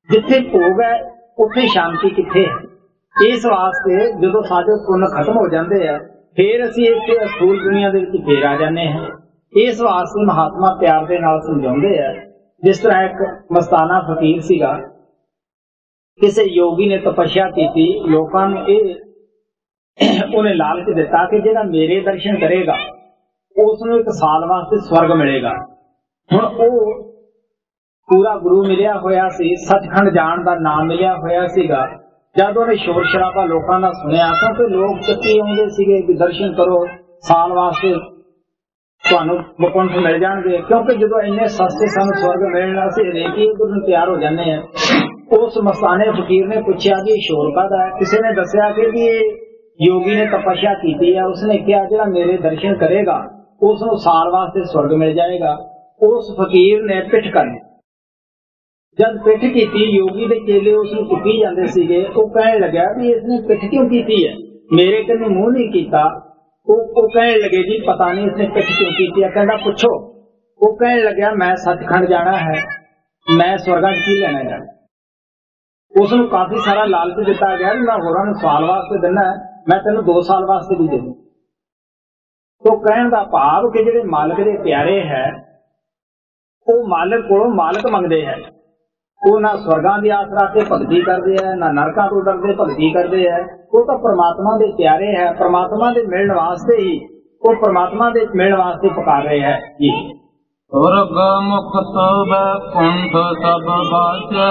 जिथे भोग है उत्थे शांति किथे है। इस वास्ते जो साडे पुण्य खत्म हो जाते हैं फिर असीं इस असूल दुनिया दे विच फिर आ जाने हैं। इस वास्ते महात्मा प्यार दे नाल समझाउंदे हैं। जिस तरह एक मस्ताना फकीर सीगा, किसी योगी ने तपस्या की, लोगों ने उन्हें लालच दिता कि जिहड़ा मेरे दर्शन करेगा उसनूं एक साल वास्ते स्वर्ग मिलेगा। हुण वो पूरा गुरु मिलिया होया सी, सचखंड जाण दा नाम मिलिया होया सीगा। जब उन्हें शोर शराबा लोगों का सुनिया, क्योंकि लोग चक्की आउंदे सीगे कि दर्शन करो साल वास्ते तुहानूं वकुंठ मिल जाणगे, क्योंकि जो इन्ने सस्ते सानूं स्वर्ग मिलना असीं हरेक ही उधर नूं तैयार हो जाने हैं। उस मस्ताने फकीर ने पूछा कि शोर काहदा है। किसी ने दस्सिया कि योगी ने तपस्या की है, उसने कहा जिहड़ा मेरे दर्शन करेगा उसनूं साल वास्ते स्वर्ग मिल जाएगा। उस फकीर ने पिठ कर जब पिठ की योगी के चेले उसने चुकी जाते सीगे, वो कहने लगा भी इसने पिठ क्यों की है, मेरे कन्ने मुंह नहीं किया। वो कहने लगे जी पता नहीं इसने पिठ क्यों की है। कहना पूछो। वो कहने लगा मैं सचखंड जाना है, मैं स्वर्गां की लेना जाना। उसनूं काफी सारा लालच दिता गया, मैं होरां नूं साल वास्ते देना है, मैं तेन 2 साल वास्ते भी दे दूं। तो कहने का भाव कि जिहड़े मालिक दे प्यारे है वो मालिक कोलों मालिक मंगदे है। वो ना स्वर्गां दी आस रख के भगती करते हैं, ना नरकां तो डरदे भगती करते हैं। वो तो परमात्मा दे प्यारे है, परमात्मा दे मिलण वास्ते ही वो परमात्मा दे मिलण वास्ते पुकार रहे हैं जी। स्वर्ग मुक्त बैकुंठ सब बाचै,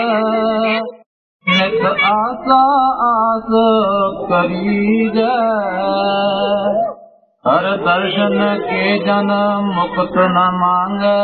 नित आसा आस करीजै। हर दर्शन के जन मुक्त न मांगै,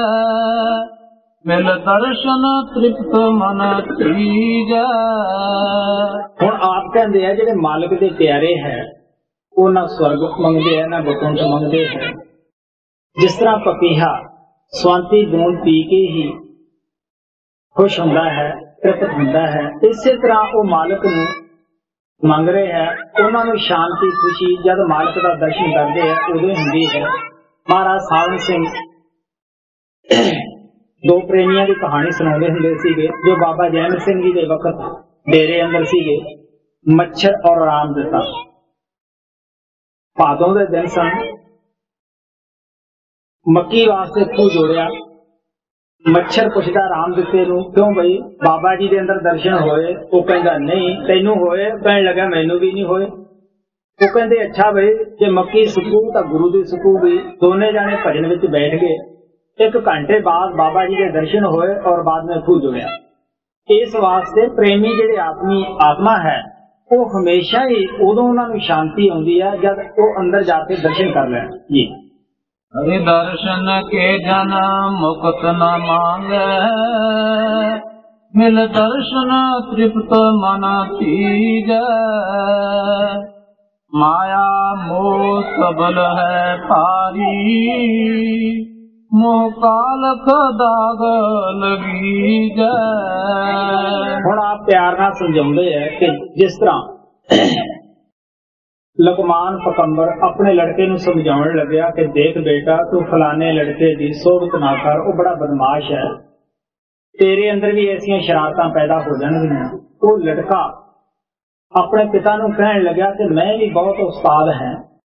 मिल दर्शन तृप्त मन कीजै। हुण आप कहते हैं जिहड़े मालिक दे प्यारे है वो ना स्वर्ग मंगते हैं ना वकुंठ मंगते हैं। जिस तरह पपीहा स्वांति बूंद पी के ही खुश हुंदा है, तृप्त हुंदा है, इसे तरह वो मालिक नूं मंग रहे हैं। उन्होंने शांति खुशी जब मालिक का दर्शन करते हैं उदों हुंदी है। महाराज सावन सिंह 2 प्रेमियों की कहानी सुनाते हुंदे सीगे, जो बाबा जैन सिंह जी के वक्त डेरे अंदर सीगे। मच्छर और राम दिता भादों के दिन सन, मक्की वास्ते खूह जोड़िया। मच्छर पुछदा राम दिते नूं क्यों बई बाबा जी के अंदर दर्शन होए? वो कहंदा नहीं तैनू होए। कहने लगा मैनू भी नहीं होए। वो कहंदे अच्छा बई जे मक्की सुकू तो गुरु दी सुकूगी। दोने जाने भजन विच बैठ गए। 1 घंटे बाद बाबा जी के दर्शन होए और बाद में खूह जुड़िया। इस वास्ते प्रेमी जिहड़े आत्मा है वो हमेशा ही उदों उन्होंने शांति आउंदी है जब वो अंदर जाके दर्शन कर लें जी। हरि दर्शन के जन मुक्त न मांगै, मिल दर्शन तृप्त मन कीजै। माया मोह सबल है पारी, मोह कालख दाग लगी जै। हुण आप प्यार नाल समझाउंदे है कि जिस तरह लकमान पकंबर अपने लड़के नूं समझाउण लग्या कि देख बेटा तू फलाने लड़के दी सोबत ना कर, वो बड़ा बदमाश है, तेरे अंदर भी ऐसियां शरारतां पैदा हो जाणगियां। वो लड़का अपने पिता नूं कहण लग्या कि मैं भी बहुत उस्ताद है,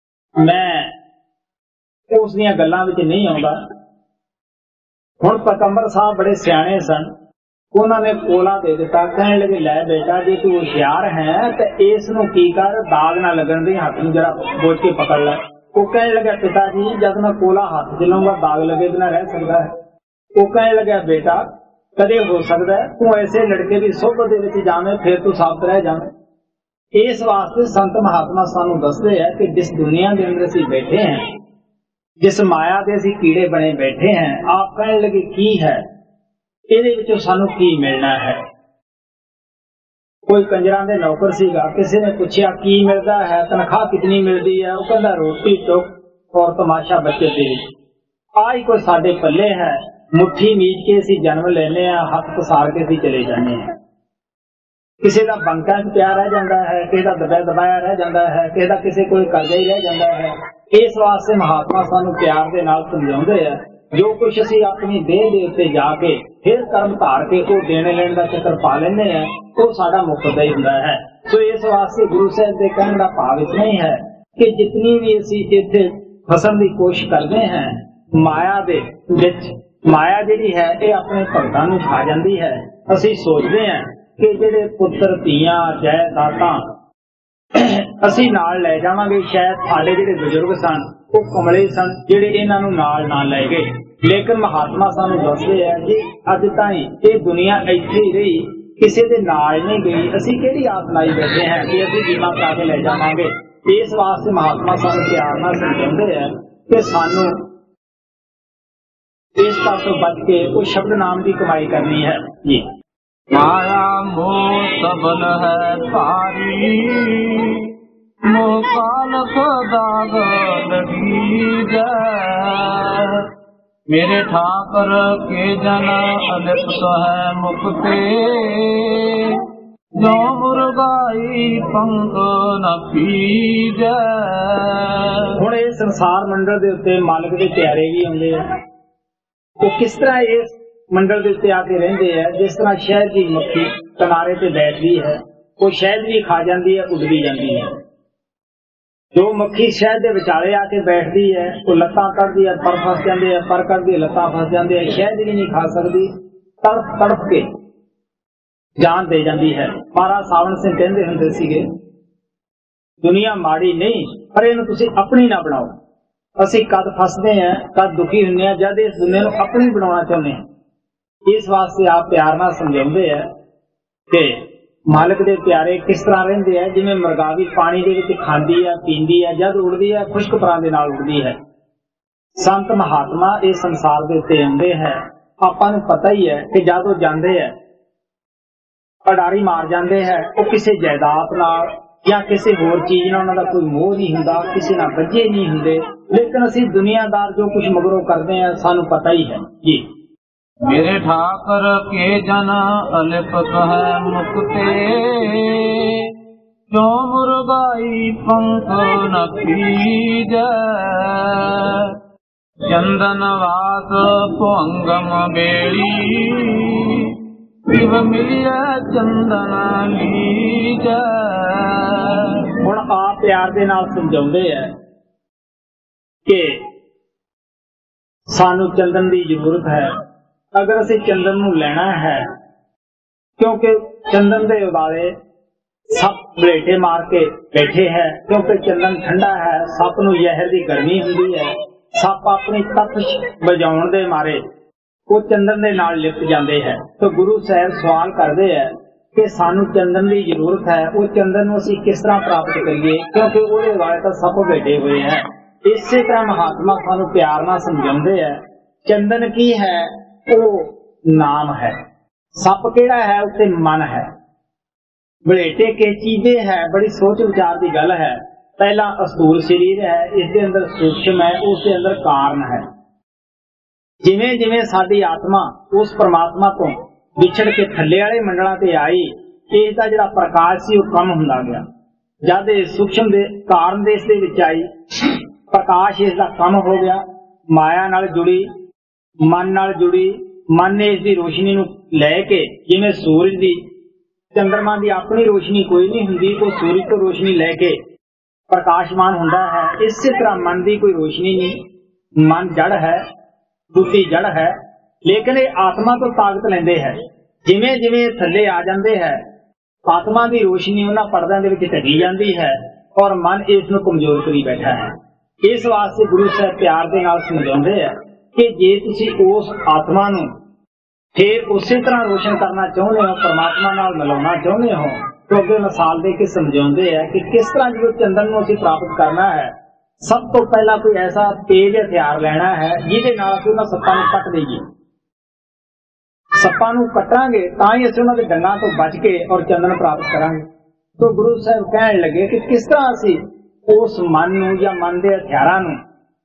मैं उस दियां गल्लां विच नहीं आउंदा। हुण पकंबर साहब बड़े सियाणे सन, उन्होंने कोला दे दिता। कहने लगे लै बेटा जी तू होशियार है तो इस नूं की कर, दाग ना लगन दी, हाथ नूं जरा बोझ के पकड़ लै। वो कहने लगा पिताजी जब मैं कोला हाथ च लूंगा दाग लगे बिना रह सकता है। वो कहने लगा बेटा कदे हो सकता है तू ऐसे लड़के की सोबत दे विच जावे फिर तू साबित रह जावे। इस वास्ते संत महात्मा सानू दसदे है कि जिस दुनिया के अंदर असीं बैठे हैं, जिस माया के असीं कीड़े बने बैठे हैं, आप कहने लगे की है ਇਹਦੇ ਵਿੱਚੋਂ ਸਾਨੂੰ ਕੀ ਮਿਲਣਾ ਹੈ। कोई कंजरां दे नौकर सीगा, किसी ने पूछा की मिलता है, तनख्वाह कितनी मिलती है? वो कहता रोटी टुक और तमाशा बच्चे तेरे आई कोई साडे पल्ले है, मुट्ठी मीच के असीं जन्म लेने हैं, हथ पसार के असीं चले जाने हैं। किसी का बंका च पिया रह जाता है, किसी का दबाया दबाया रह जाता है, किसी का किसी कोई कर्जा ही रह जाता है। इस वास्ते महात्मा सानू प्यार दे नाल समझाउंदे है जो कुछ असी अपनी देह दे उत्ते जाके फिर कर्म धार के वो देने लेने का चक्कर पा लेने हैं, वो साडा मुक्तदा ही हुंदा है। सो इस वास्ते गुरु साहब के कहने का भाव इतना ही है कि जितनी भी असी इत्थे फसन की कोशिश करते हैं, माया दे विच माया जिहड़ी है ये अपने भगतां नूं खा जाती है। असी सोचते हैं कि जिहड़े पुत्र धीआं जायदादां असी नाल लै जावांगे, शायद साडे जिहड़े बजुर्ग सन वो कमले सन जिहड़े इन्हां नूं नाल ना लै गए। लेकिन महात्मा सानूं दसदे है कि अज ताईं ये दुनिया इत्थे ही रही, किसी दे नाल नहीं गई। असी किहड़ी आस लाई बैठे हैं कि असी बीमा करा के लै जावांगे। इस वास्ते महात्मा सानूं प्यार नाल समझाउंदे है कि सानूं इस पास तो बच के वो शब्द नाम की कमाई करनी है जी। माया मोह सबल है भारी, मोह काल को दाग लगी जाए। मेरे ठाकर के जन अलिप्त है मुक्ते, जो मुर्गाई पंख न पीजे। हुण इस संसार मंडल दे उत्ते मालिक दे प्यारे भी आउंदे आ, वो किस तरह इस मंडल के उत्ते आके रहिंदे है। जिस तरह शहद की मक्खी किनारे पे बैठती है, वो शहद भी खा जाती है, उड़दी जाती है। जो मक्खी शहद के विचाले आके बैठती है, वो लत्तां कढ़दी है, पर फस जाते हैं, पर कढ़दी लत्तां फस जाती है, शहद भी नहीं खा सकती, तड़प तड़प के जान दे जाती है। महाराज सावण सिंह कहते हुंदे सीगे, दुनिया माड़ी नहीं पर इहनूं तुसीं अपनी ना बनाओ। असीं कद फसदे हैं, कद दुखी हुंदे हैं, जद इस दुनिया नूं अपनी बनाउणा चाहुंदे हैं। इस वास्ते आप प्यार नाल समझाउंदे है कि मालिक दे प्यारे किस तरह रहिंदे है, जिवें मुर्गावी पानी दे विच खांदी है, पींदी है, जद उड़दी है खुश्क परां दे नाल उड़दी है। संत महात्मा इस संसार दे उत्ते आउंदे है, आपां नूं पता ही है कि जद वो जांदे है अडारी मार जाते हैं, वो किसी जायदाद नाल या किसी होर चीज नाल उन्हां दा कोई मोह नहीं हुंदा, किसी नाल बज्झे नहीं हुंदे। लेकिन असीं दुनियादार जो कुछ मगरों करते हैं सानूं पता ही है जी। मेरे ठाकर के जन अलिप्त है मुक्ते, जो मुर्गाई पंख न पीजे। चंदन वास पुंगम बेड़ी, शिव मिलिया चंदन लीजे। हुण आप प्यार दे नाल समझाउंदे है कि सानू चंदन की जरूरत है। अगर असी चंदन नूं लेना है, क्योंकि चंदन दे उदाले सप बलेटे मार के बैठे है, क्योंकि चंदन ठंडा है, सप नूं जहर की गर्मी हुंदी है। सप अपनी तपश बजाउण दे मारे वो चंदन दे नाल लिपट जाते हैं। तो गुरु साहब सवाल करते हैं कि सानू चंदन की जरूरत है, वो चंदन नूं असीं किस तरह प्राप्त करिए, क्योंकि उहदे वाले तो सप बैठे हुए हैं। इसी तरह महात्मा सानू प्यार नाल समझाउंदे है, चंदन की है वो नाम है, सप केड़ा है उत्ते मन है, बलेटे के चीजे है। बड़ी सोच विचार की गल है। पहला अस्थूल शरीर है, इसके अंदर सूक्ष्म है, उसके अंदर कारण है। जिवें जिवें साडी आत्मा उस परमात्मा तो विछड़ के थल्ले वाले मंडलां ते आई, इसका जिहड़ा प्रकाश सी वो कम हुंदा गया। जद सूक्ष्म दे कारण देश दे विच आई, प्रकाश इसका कम हो गया, माया नाल जुड़ी, मन नाल जुड़ी। मन ने इसकी रोशनी नूं लैके, जिवें सूरज की चंद्रमा की अपनी रोशनी कोई नहीं हुंदी, वो सूरज तो रोशनी लैके प्रकाशमान हुंदा है। इसी तरह मन की कोई रोशनी नहीं, मन जड़ है, बुद्धि जड़ है, लेकिन ये आत्मा तो ताकत लेंदे है। जिवें जिवें थल्ले आ जाते हैं, आत्मा की रोशनी उन्हां पर्दियां दे विच ढकी जाती है और मन इस नूं कमजोर करी बैठा है। इस वास्ते गुरु साहब प्यार दे नाल समझाउंदे है कि जे तुसीं उस आत्मा नूं फिर उसी तरह रोशन करना चाहुंदे हो, परमात्मा नाल मिलाउणा चाहुंदे हो, तो अगे मिसाल दे के समझाउंदे है कि किस तरह जो चंदन नूं असीं प्राप्त करना है। सब तो पहला कोई ऐसा तेज हथियार लेना है जिहदे नाल असीं उन्हां सप्पां नूं कट दईए। सप्पां नूं कटांगे तां ही असीं उन्हां दे डंगां तो बच के और चंदन प्राप्त करांगे। तो गुरु साहब कहण लगे कि किस तरह असीं उस मन नूं या मन दे हथियारां नूं,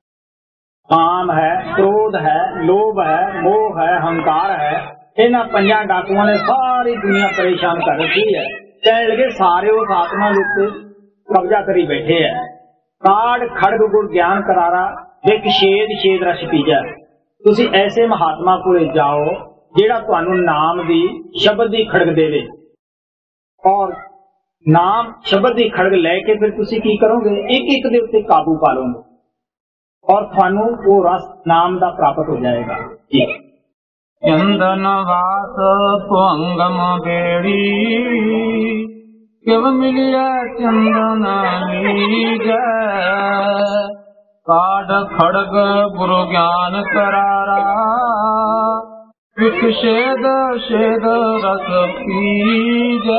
काम है, क्रोध है, लोभ है, मोह है, हंकार है, इन्हां पंजां डाकुआं ने सारी दुनिया परेशान कर रखी है। कहण लगे सारे उस आत्मा दे उत्ते कब्जा करी बैठे है। काड़ खड़ग गुड़ ज्ञान करारा, विक छेद छेद रस पीजा। ਤੁਸੀਂ ਐਸੇ ਮਹਾਤਮਾ ਕੋਲੇ ਜਾਓ ਜਿਹੜਾ ਤੁਹਾਨੂੰ ਨਾਮ ਦੀ ਸ਼ਬਦ ਦੀ ਖੜਗ ਦੇਵੇ, ਔਰ ਨਾਮ ਸ਼ਬਦ ਦੀ ਖੜਗ ਲੈ ਕੇ ਫਿਰ ਤੁਸੀਂ ਕੀ ਕਰੋਗੇ, ਇੱਕ ਇੱਕ ਦੇ ਉੱਤੇ ਕਾਬੂ ਪਾ ਲਓਗੇ ਔਰ ਤੁਹਾਨੂੰ ਉਹ ਰਸ ਨਾਮ ਦਾ ਪ੍ਰਾਪਤ ਹੋ ਜਾਏਗਾ। ਜੀ। ਚੰਦਨ ਵਾਸ ਪੁੰਗਮ ਬੇੜੀ ਕਿਵ ਮਿਲਿਆ ਚੰਦਨ ਲੀਜੈ ਕਾਢ ਖੜਗ ਗੁਰੂ ਗਿਆਨ ਕਰਾਰਾ ਵਿਖ ਸ਼ੇਦ ਸ਼ੇਦ ਰਸ ਪੀਜੈ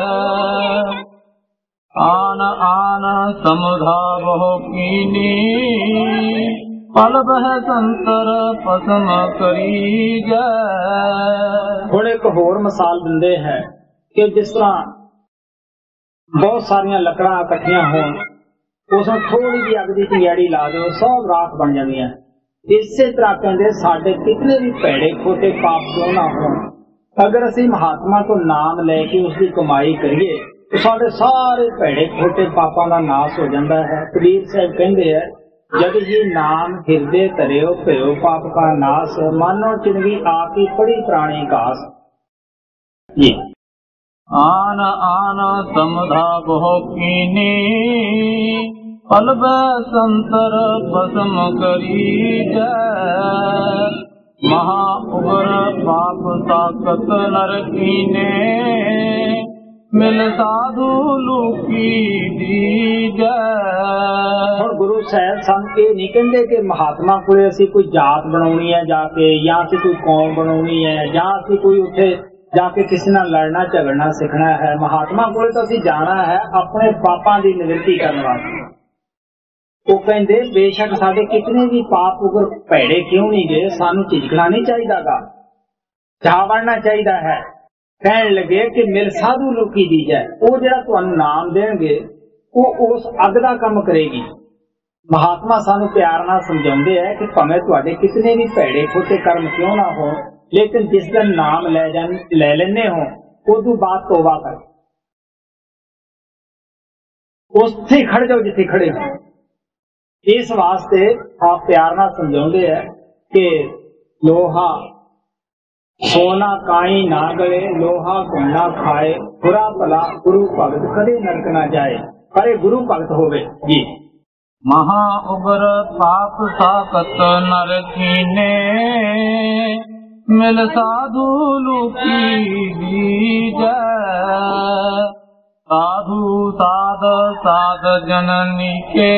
ਆਨ ਆਨ ਸਮੁਧਾ ਬਹੁ ਕੀਨੀ ਪਲ ਬਹਿ ਸੰਤਰ ਪਸਮ ਕਰੀਜੈ। ਹੁਣ ਇੱਕ ਹੋਰ ਮਿਸਾਲ ਦਿੰਦੇ ਹੈ ਕਿ ਜਿਸ ਤਰ੍ਹਾਂ ਬਹੁਤ ਸਾਰੀਆਂ ਲੱਕੜਾਂ ਇਕੱਠੀਆਂ ਹੋਣ, ਉਸ ਨੂੰ ਥੋੜੀ ਜਿਹੀ ਅੱਗ ਦੀ ਚਿੰਗਾੜੀ ਲਾ ਦਿਓ, ਸਭ ਰਾਖ ਬਣ ਜਾਂਦੀਆਂ। ਇਸੇ ਤਰ੍ਹਾਂ ਕਹਿੰਦੇ ਸਾਡੇ ਕਿਤਨੇ ਵੀ ਭੈੜੇ ਖੋਟੇ ਪਾਪ ਕਿਉਂ ਨਾ ਹੋਣ, ਅਗਰ ਅਸੀਂ ਮਹਾਤਮਾ ਤੋਂ ਨਾਮ ਲੈ ਕੇ ਉਸ ਦੀ ਕਮਾਈ ਕਰੀਏ ਤਾਂ ਸਾਡੇ ਸਾਰੇ ਭੈੜੇ ਖੋਟੇ ਪਾਪਾਂ ਦਾ ਨਾਸ ਹੋ ਜਾਂਦਾ ਹੈ। ਕਬੀਰ ਸਾਹਿਬ ਕਹਿੰਦੇ ਹੈ, ਜਦ ਜੀ ਨਾਮ ਹਿਰਦੇ ਧਰਿਓ ਭਇਓ ਪਾਪ ਕਾ ਨਾਸ, ਮਾਨੋ ਚਿੰਗੀ ਆਪੀ ਪੜੀ ਪ੍ਰਾਣੀ ਘਾਸ। ਜੀ। ਆਨ ਆਨ ਸਮਧਾ ਬਹੁ ਕੀਨੀ ਪਲ ਬਹਿ ਸੰਤਰ ਭਸਮ ਕਰੀਜੈ ਮਹਾ ਉਗਰ ਪਾਪ ਤਾਕਤ ਨਰ ਕੀਨੇ ਮਿਲ ਸਾਧੂ ਲੂਕੀ ਦੀਜੈ। ਹੁਣ ਗੁਰੂ ਸਾਹਿਬ ਸਾਨੂੰ ਇਹ ਨਹੀਂ ਕਹਿੰਦੇ ਕਿ ਮਹਾਤਮਾ ਕੋਲੇ ਅਸੀਂ ਕੋਈ ਜਾਤ ਬਣਾਉਣੀ ਹੈ ਜਾ ਕੇ, ਜਾਂ ਅਸੀਂ ਕੋਈ ਕੌਮ ਬਣਾਉਣੀ ਹੈ, ਜਾਂ ਅਸੀਂ ਕੋਈ ਉੱਥੇ ਜਾ ਕੇ ਕਿਸੇ ਨਾਲ ਲੜਨਾ ਝਗੜਨਾ ਸਿੱਖਣਾ ਹੈ। ਮਹਾਤਮਾ ਕੋਲੇ ਤਾਂ ਅਸੀਂ ਜਾਣਾ ਹੈ ਆਪਣੇ ਪਾਪਾਂ ਦੀ ਨਿਵਰਤੀ ਕਰਨ ਵਾਸਤੇ। ਉਹ ਕਹਿੰਦੇ ਬੇਸ਼ੱਕ ਸਾਡੇ ਕਿਤਨੇ ਵੀ ਪਾਪ ਉਗਰ ਭੈੜੇ ਕਿਉਂ ਨਹੀਂ ਗਏ, ਸਾਨੂੰ ਝਿਜਕਣਾ ਨਹੀਂ ਚਾਹੀਦਾਗਾ, ਜਾ ਵੜਨਾ ਚਾਹੀਦਾ ਹੈ। ਕਹਿਣ ਲੱਗੇ ਕਿ ਮਿਲ ਸਾਧੂ ਲੋਕੀ ਦੀ ਜਾਏ, ਉਹ ਜਿਹੜਾ ਤੁਹਾਨੂੰ ਨਾਮ ਦੇਣਗੇ ਉਹ ਉਸ ਅੱਗ ਦਾ ਕੰਮ ਕਰੇਗੀ। ਮਹਾਤਮਾ ਸਾਨੂੰ ਪਿਆਰ ਨਾਲ ਸਮਝਾਉਂਦੇ ਹੈ ਕਿ ਭਾਵੇਂ ਤੁਹਾਡੇ ਕਿਤਨੇ ਵੀ ਭੈੜੇ ਖੋਟੇ ਕਰਮ ਕਿਉਂ ਨਾ ਹੋ, ਲੇਕਿਨ ਜਿਸ ਦਿਨ ਨਾਮ ਲੈ ਲੈਂਦੇ ਹੋ ਉਦੋਂ ਬਾਅਦ ਤੋਬਾ ਕਰ, ਉੱਥੇ ਖੜ ਜਾਓ ਜਿੱਥੇ ਖੜੇ ਹੋ। ਇਸ ਵਾਸਤੇ ਆਪ ਪਿਆਰ ਨਾਲ ਸਮਝਾਉਂਦੇ ਹੈ ਕਿ ਲੋਹਾ ਸੋਨਾ ਕਾਈ ਨਾ ਗਲੇ, ਲੋਹਾ ਘੁੰਨਾ ਖਾਏ, ਬੁਰਾ ਭਲਾ ਗੁਰੂ ਭਗਤ ਕਦੇ ਨਰਕ ਨਾ ਜਾਏ, ਪਰ ਇਹ ਗੁਰੂ ਭਗਤ ਹੋਵੇ। ਜੀ। ਮਹਾ ਉਗਰ ਪਾਪ ਸਾਕਤ ਨਰ ਕੀਨੇ ਮਿਲ ਸਾਧੂ ਲੂਕੀ ਦੀਜੈ ਸਾਧੂ ਸਾਧ ਸਾਧ ਜਨਨੀ ਕੇ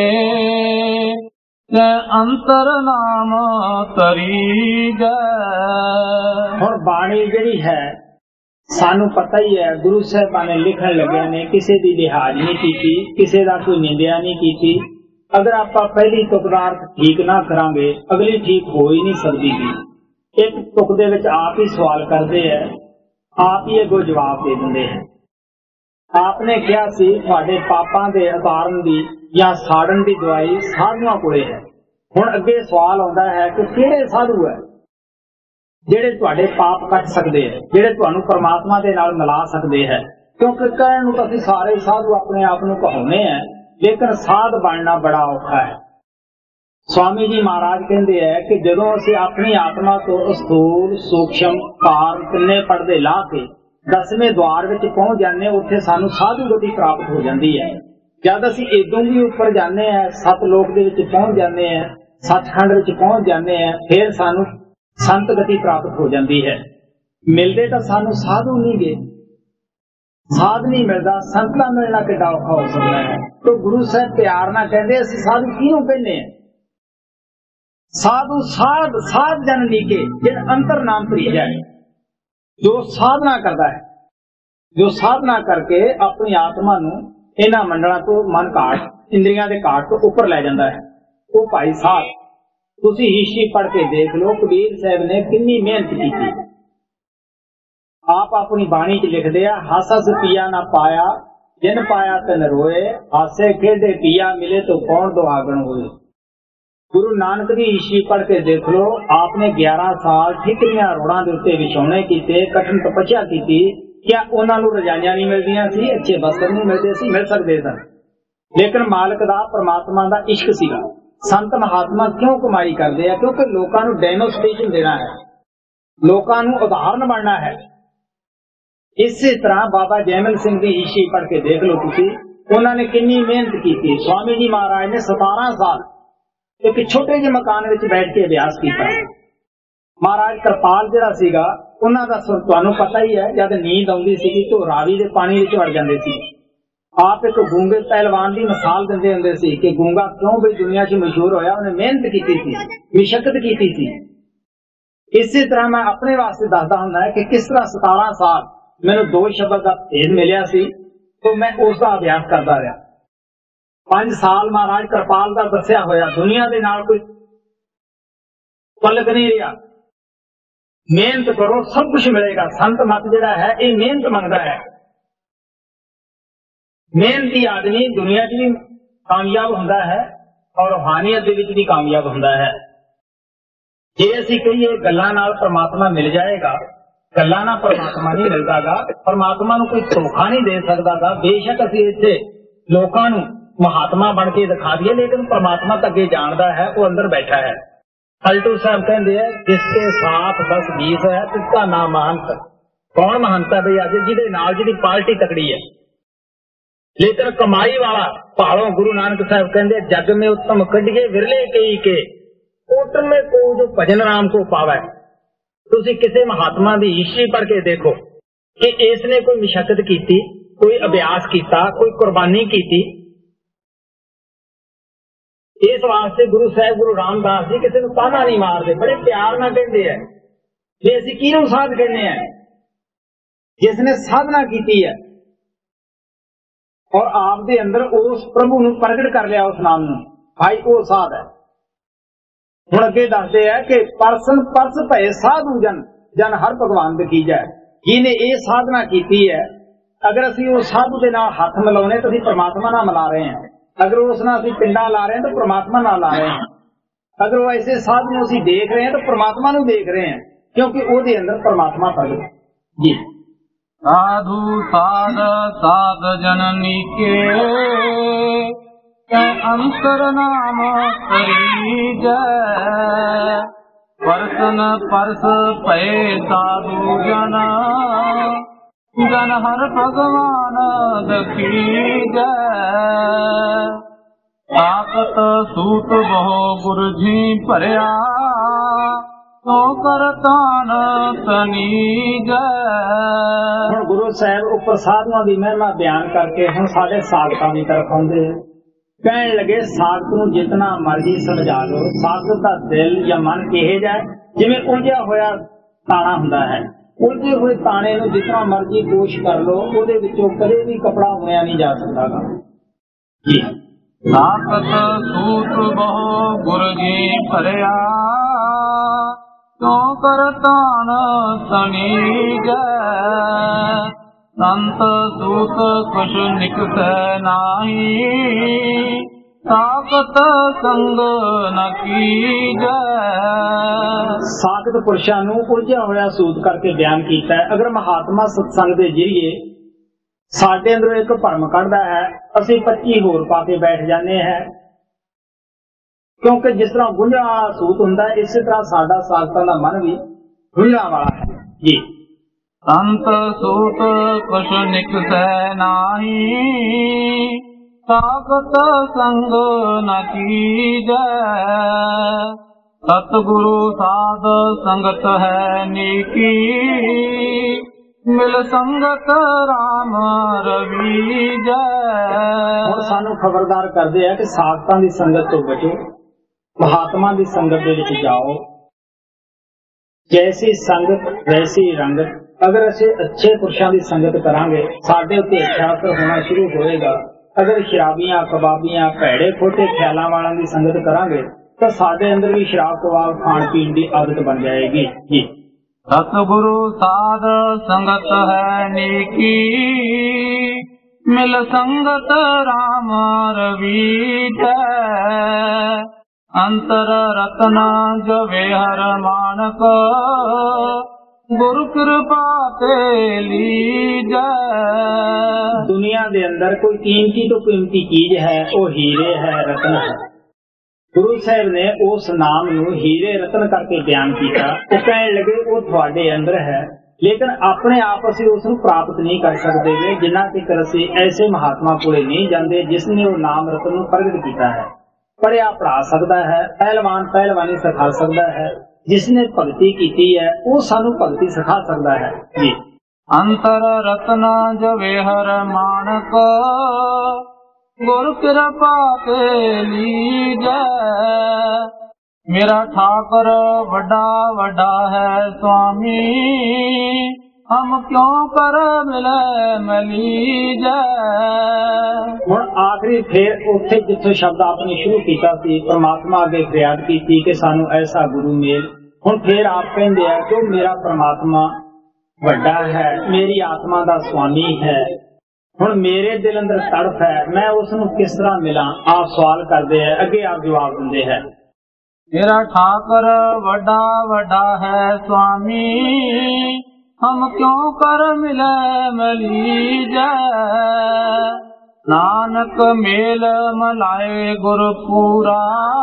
ਅੰਤਰ ਨਾਮ ਤਰੀਜੈ। ਹੁਣ ਬਾਣੀ ਜਿਹੜੀ ਹੈ ਸਾਨੂੰ ਪਤਾ ਹੀ ਹੈ, ਗੁਰੂ ਸਾਹਿਬਾਂ ਨੇ ਲਿਖਣ ਲੱਗਿਆ ਨੇ ਕਿਸੇ ਦੀ ਲਿਹਾਜ਼ ਨਹੀਂ ਕੀਤੀ, ਕਿਸੇ ਦਾ ਕੋਈ ਨਿੰਦਿਆ ਨਹੀਂ ਕੀਤੀ। ਅਗਰ ਆਪਾਂ ਪਹਿਲੀ ਤੁਕ ਦਾ ਅਰਥ ਠੀਕ ਨਾ ਕਰਾਂਗੇ ਅਗਲੀ ਠੀਕ ਹੋ ਹੀ ਨਹੀਂ ਸਕਦੀ। ਇੱਕ ਤੁਕ ਦੇ ਵਿੱਚ ਆਪ ਹੀ ਸਵਾਲ ਕਰਦੇ ਹੈ, ਆਪ ਹੀ ਅੱਗੋਂ ਜਵਾਬ ਦੇ ਦਿੰਦੇ ਹੈ। ਆਪਨੇ ਕਿਹਾ ਸੀ ਤੁਹਾਡੇ ਪਾਪਾਂ ਦੇ ਉਤਾਰਨ ਦੀ ਜਾਂ ਸਾੜਨ ਦੀ ਦਵਾਈ ਸਾਧੂਆਂ ਕੋਲੇ ਹੈ। ਹੁਣ ਅੱਗੇ ਸਵਾਲ ਆਉਂਦਾ ਹੈ ਕਿ ਕਿਹੜੇ ਸਾਧੂ ਹੈ ਜਿਹੜੇ ਤੁਹਾਡੇ ਪਾਪ ਕੱਟ ਸਕਦੇ ਹੈ, ਜਿਹੜੇ ਤੁਹਾਨੂੰ ਪਰਮਾਤਮਾ ਦੇ ਨਾਲ ਮਿਲਾ ਸਕਦੇ ਹੈ। ਕਿਉਂਕਿ ਕਹਿਣ ਨੂੰ ਤਾਂ ਅਸੀਂ ਸਾਰੇ ਸਾਧੂ ਆਪਣੇ ਆਪ ਨੂੰ ਕਹਾਉਂਦੇ ਆ, ਲੇਕਿਨ ਸਾਧ ਬਣਨਾ ਬੜਾ ਔਖਾ ਹੈ। ਸਵਾਮੀ ਜੀ ਮਹਾਰਾਜ ਕਹਿੰਦੇ ਹੈ ਕਿ ਜਦੋਂ ਅਸੀਂ ਆਪਣੀ ਆਤਮਾ ਤੋਂ ਅਸਥੂਲ ਸੂਖਸ਼ਮ ਕਾਰਨ ਤਿੰਨੇ ਪਰਦੇ ਲਾ ਕੇ 10ਵੇਂ ਦੁਆਰ ਵਿੱਚ ਪਹੁੰਚ ਜਾਂਦੇ, ਉੱਥੇ ਸਾਨੂੰ ਸਾਧੂ ਗਤੀ ਪ੍ਰਾਪਤ ਹੋ ਜਾਂਦੀ ਹੈ। ਜਦ ਅਸੀਂ ਇਦੋਂ ਵੀ ਉੱਪਰ ਜਾਂਦੇ ਹਾਂ, ਸੱਤ ਲੋਕ ਦੇ ਵਿੱਚ ਪਹੁੰਚ ਜਾਂਦੇ ਹਾਂ, ਸੱਚਖੰਡ ਵਿੱਚ ਪਹੁੰਚ ਜਾਂਦੇ ਹਾਂ, ਫਿਰ ਸਾਨੂੰ ਸੰਤ ਗਤੀ ਪ੍ਰਾਪਤ ਹੋ ਜਾਂਦੀ ਹੈ। ਮਿਲਦੇ ਤਾਂ ਸਾਨੂੰ ਸਾਧੂ ਨਹੀਂ ਗੇ, ਸਾਧ ਨਹੀਂ ਮਿਲਦਾ, ਸੰਤ ਦਾ ਮਿਲਣਾ ਕਿੱਡਾ ਔਖਾ ਹੋ ਸਕਦਾ ਹੈ। ਤਾਂ ਗੁਰੂ ਸਾਹਿਬ ਪਿਆਰ ਨਾਲ ਕਹਿੰਦੇ ਅਸੀਂ ਸਾਧੂ ਕਿਹਨੂੰ ਕਹਿੰਦੇ ਹਾਂ? ਸਾਧੂ ਸਾਧ ਜਨ ਨੀਕੇ ਜਿਨ ਅੰਤਰ ਨਾਮ ਪ੍ਰੀ ਜਾਏ, ਜੋ ਸਾਧਨਾ ਕਰਦਾ ਹੈ, ਜੋ ਸਾਧਨਾ ਕਰਕੇ ਆਪਣੀ ਆਤਮਾ ਨੂੰ ਇਹਨਾਂ ਮੰਡਲਾਂ ਤੋਂ ਮਨ ਘਾਟ ਇੰਦਰੀਆਂ ਦੇ ਘਾਟ ਤੋਂ ਉੱਪਰ ਲੈ ਜਾਂਦਾ ਹੈ, ਉਹ ਭਾਈ ਸਾਧ। ਤੁਸੀਂ ਹਿਸਟਰੀ ਪੜ੍ਹ ਕੇ ਦੇਖ ਲਓ ਕਬੀਰ ਸਾਹਿਬ ਨੇ ਕਿੰਨੀ ਮਿਹਨਤ ਕੀਤੀ। ਆਪ ਆਪਣੀ ਬਾਣੀ 'ਚ ਲਿਖਦੇ ਆ, ਹੱਸ ਹੱਸ ਪੀਆ ਨਾ ਪਾਇਆ ਜਿਨ ਪਾਇਆ ਤਿਨ ਰੋਏ, ਹਾਸੇ ਖੇਡੇ ਪੀਆ ਮਿਲੇ ਤੋਂ ਕੌਣ ਦੁਆਗਣ ਹੋਏ। ਗੁਰੂ ਨਾਨਕ ਦੀ ਹਿਸਟਰੀ ਪੜ੍ਹ ਕੇ ਦੇਖ ਲਓ, ਆਪਨੇ 11 ਸਾਲ ਠੀਕਰੀਆਂ ਰੋੜਾਂ ਦੇ ਉੱਤੇ ਵਿਛਾਉਣੇ ਕੀਤੇ, ਕਠਿਨ ਤਪੱਸਿਆ ਕੀਤੀ। ਕਿਆ ਉਹਨਾਂ ਨੂੰ ਰਜਾਈਆਂ ਨਹੀਂ ਮਿਲਦੀਆਂ ਸੀ, ਅੱਛੇ ਵਸਤਰ ਨਹੀਂ ਮਿਲਦੇ ਸੀ? ਮਿਲ ਸਕਦੇ ਸਨ, ਲੇਕਿਨ ਮਾਲਕ ਦਾ ਪਰਮਾਤਮਾ ਦਾ ਇਸ਼ਕ ਸੀਗਾ। संत महात्मा क्यों कमाई करते हैं? क्योंकि लोगों को डेमोस्ट्रेशन देना है, लोगों को उदाहरण बनना है। इसी तरह बाबा जैमल सिंह की हिस्ट्री पढ़ के देख लो तुसी, उन्होंने कितनी मेहनत की थी। स्वामी जी महाराज ने 17 साल एक छोटे जे मकान में बैठ के अभ्यास किया। महाराज कृपाल जिहड़ा सीगा उन्हां दा तुहानूं पता ही है, जब नींद आउंदी सी तो रावी दे पानी विच वड़ जांदे सी। आप एक गूंगे पहलवान की मिसाल दिंदे हुंदे सी कि गूंगा क्यों भी दुनिया च मशहूर होया, उन्हें मेहनत की थी, मशक्कत की थी। इसी तरह मैं अपने वास्ते दसदा हुंदा है कि किस तरह 17 साल मैनूं 2 शब्द का भेद मिलिया सी, तो मैं उसका अभ्यास करता रहा। 5 साल महाराज कृपाल का दस्या होया, दुनिया दे नाल कोई पलक नहीं रहा। मेहनत करो सब कुछ मिलेगा। संत मत जिहड़ा है ये मेहनत मंगदा है। मेहनती आदमी दुनिया च भी कामयाब हुंदा है और रूहानियत दे विच भी कामयाब हुंदा है। जे असीं कहिए गल्लां नाल परमात्मा मिल जाएगा, गल्लां नाल परमात्मा नहीं मिलदागा। परमात्मा नूं कोई धोखा नहीं दे सकदागा। बेशक असीं इत्थे लोकां नूं महात्मा बन के दिखा दिए, लेकिन परमात्मा तो अगे जानदा है, वो अंदर बैठा है। पलटू साहब कहते हैं जिसके साथ 10 20 है तिसका नाम महंत। कौन महंत है भाई? अज जिहदे नाल जिहदी पार्टी तकड़ी है, लेकिन कमाई वाला भालों। गुरु नानक साहब कहते जग में उत्तम कढ़िए विरले कई के ओट में को जो भजन राम को पावे। तुसी किसी महात्मा की हिस्ट्री पढ़ के देखो कि इसने कोई मशक्कत की, कोई अभ्यास किया, कोई कुर्बानी की। इस वास्ते गुरु साहब गुरु रामदास जी किसी को ताना नहीं मारते, बड़े प्यार ना कहते हैं कि असीं किहनूं साध कहने हैं? जिसने साधना की है और आप दे अंदर उस प्रभु नूं प्रगट कर लिया, उस नाम नूं, भाई वो साध है। हुण अगे दसदे है कि परसन परस भय साधु जन जन हर भगवान दे की जाए। जिन्हें ये साधना की है, अगर असीं उस साधु के नाल हथ मिलाउने तो असीं परमात्मा नाल मिला रहे हैं। अगर उस नाल असीं पिंडा ला रहे हैं तो परमात्मा नाल ला रहे हैं। अगर वो ऐसे साधु नूं असीं देख रहे हैं तो परमात्मा नूं देख रहे हैं, क्योंकि ओहदे अंदर परमात्मा प्रगट है। जी साधु साध साध जननी के अंतर नाम करी जय। परसन परस पै साधु जन जन हर भगवान दखी जय। ताकत सूत बहु गुरु जी भरिया तो करतान तनी जय। गुरु साहब उपर साधुओं की महिमा बयान करके हम साढ़े साधकों की तरफ आते हैं। कहने लगे साधक नूं जितना मर्जी समझा लो, साधक का दिल या मन किहे जाए जिवें उलझिया होया ताना हुंदा है। उलझे हुए ताने नूं जितना मर्जी कोश कर लो, उहदे विचों कदे भी कपड़ा बुनिया नहीं जा सकता। जी ताकत सूत बहु गुरु जी भरिया तो करतान तनी जय। संत सूत कुछ निकट नाही ताकत संग न कीजै। साकत पुरुषां नूं उलझिया होया सूत करके बयान किया है। अगर महात्मा सत्संग के जरिए साडे अंदरों एक भरम कढ़दा है, असीं 25 होर पा के बैठ जाने हैं, क्योंकि जिस तरह गुंझा सूत हुंदा है इसी तरह साडा साधकां दा मन भी गुंझा वाला है। जी संत सूत कुछ निकटै नाही ताकत संग न कीजै। सतगुरु साध संगत है नीकी मिल संगत राम रवि जय। और सानू खबरदार करते हैं कि साधकां दी संगत तो बचो, महात्मा दी संगत दे विच जाओ। जैसी संगत वैसी रंगत। अगर असीं अच्छे पुरुषों की संगत करांगे साडे उत्ते अच्छा असर होना शुरू होएगा। अगर शराबियां कबाबियां भैड़े खोटे ख्यालां वालों की संगत करांगे तो साडे अंदर भी शराब कबाब खाण पीण की आदत बन जाएगी। जी सतगुरु साध संगत है नीकी मिल संगत राम रवि जय। अंतर रत्न जवे हर मानक गुरु कृपा ते लीजै। दुनिया के अंदर कोई कीमती तो कीमती चीज है, वो हीरे है, रत्न है। गुरु साहब ने उस नाम नूं हीरे रतन करके बयान किया। वो कहने लगे वो तुहाडे अंदर है, लेकिन अपने आप असीं उस नूं प्राप्त नहीं कर सकते जिन्ना तिकर असीं ऐसे महात्मा कोले नहीं जांदे जिसने वो नाम रतन नूं प्रगट किया है। पढ़िया पढ़ा सकता है, पहलवान पहलवानी सिखा सकता है, जिसने भगती की है वो सानू भगती सिखा सकता है जी। अंतर रत्न जवेहर मानक गुर कृपा के लीजै। मेरा ठाकर वड्डा वड्डा है स्वामी, हम क्यों कर मिले मलीजै। हुण आखिरी फिर उत्थे जिथों शब्द आपने शुरू किया सी, परमात्मा अगे फरियाद की कि सानू ऐसा गुरु मिल। हुण फिर आप कहंदे आ कि मेरा परमात्मा वड्डा है, मेरी आत्मा दा स्वामी है। हुण मेरे दिल अंदर तड़फ है, मैं उसनूं किस तरह मिलां? आप सवाल करते हैं, अगे आप जवाब दिंदे हैं। मेरा ठाकर वड्डा वड्डा है स्वामी, हम क्यों कर मिले मलीजै। नानक मेल मलाए गुरपुरा,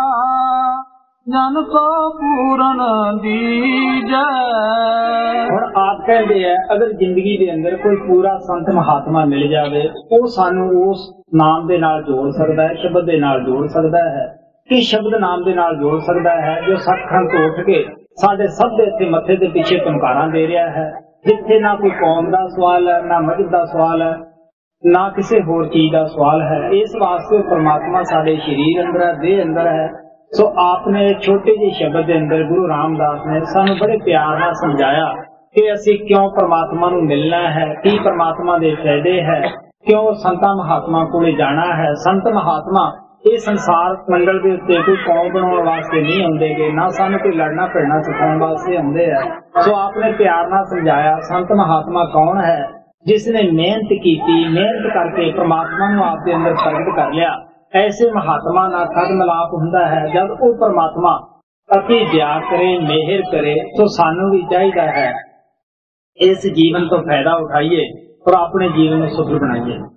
जन को पूरन दीजै। हुण आप कहते हैं अगर जिंदगी दे अंदर कोई पूरा संत महात्मा मिल जाए वो सानू उस नाम दे नाल जोड़ सकता है, शब्द दे नाल जोड़ सकता है कि शब्द नाम दे नाल जोड़ सकता है जो सचखंड तो उठ के साडे सब दे इत्थे मत्थे दे पिछे टंकारा दे रहा है, जिथे ना कोई कौम का सवाल है, ना मजहब का सवाल है, ना किसी होर चीज का सवाल है। इस वास्ते परमात्मा साडे शरीर अंदर है, देह अंदर है। सो आपने छोटे जी शब्द के अंदर गुरु रामदास ने सानू बड़े प्यार नाल समझाया कि असी क्यों परमात्मा नूं मिलना है, की परमात्मा दे फायदे है, क्यों संतां महात्मा कोले जाना है। संत महात्मा ये संसार मंडल के उत्ते कोई कौम बनाने वास्ते नहीं आउंदे, ना सानू कोई लड़ना भिड़ना सिखाने वास्ते आउंदे है। सो आपने प्यार नाल समझाया संत महात्मा कौन है, जिसने मेहनत की, मेहनत करके परमात्मा नूं आप दे अंदर प्रगट कर लिया। ऐसे महात्मा नाल सद मिलाप हुंदा है। जब वो परमात्मा अति दया करे, मेहर करे, तो सानू भी चाहिए है इस जीवन तो फायदा उठाइए और अपने जीवन को सुखी बनाइए।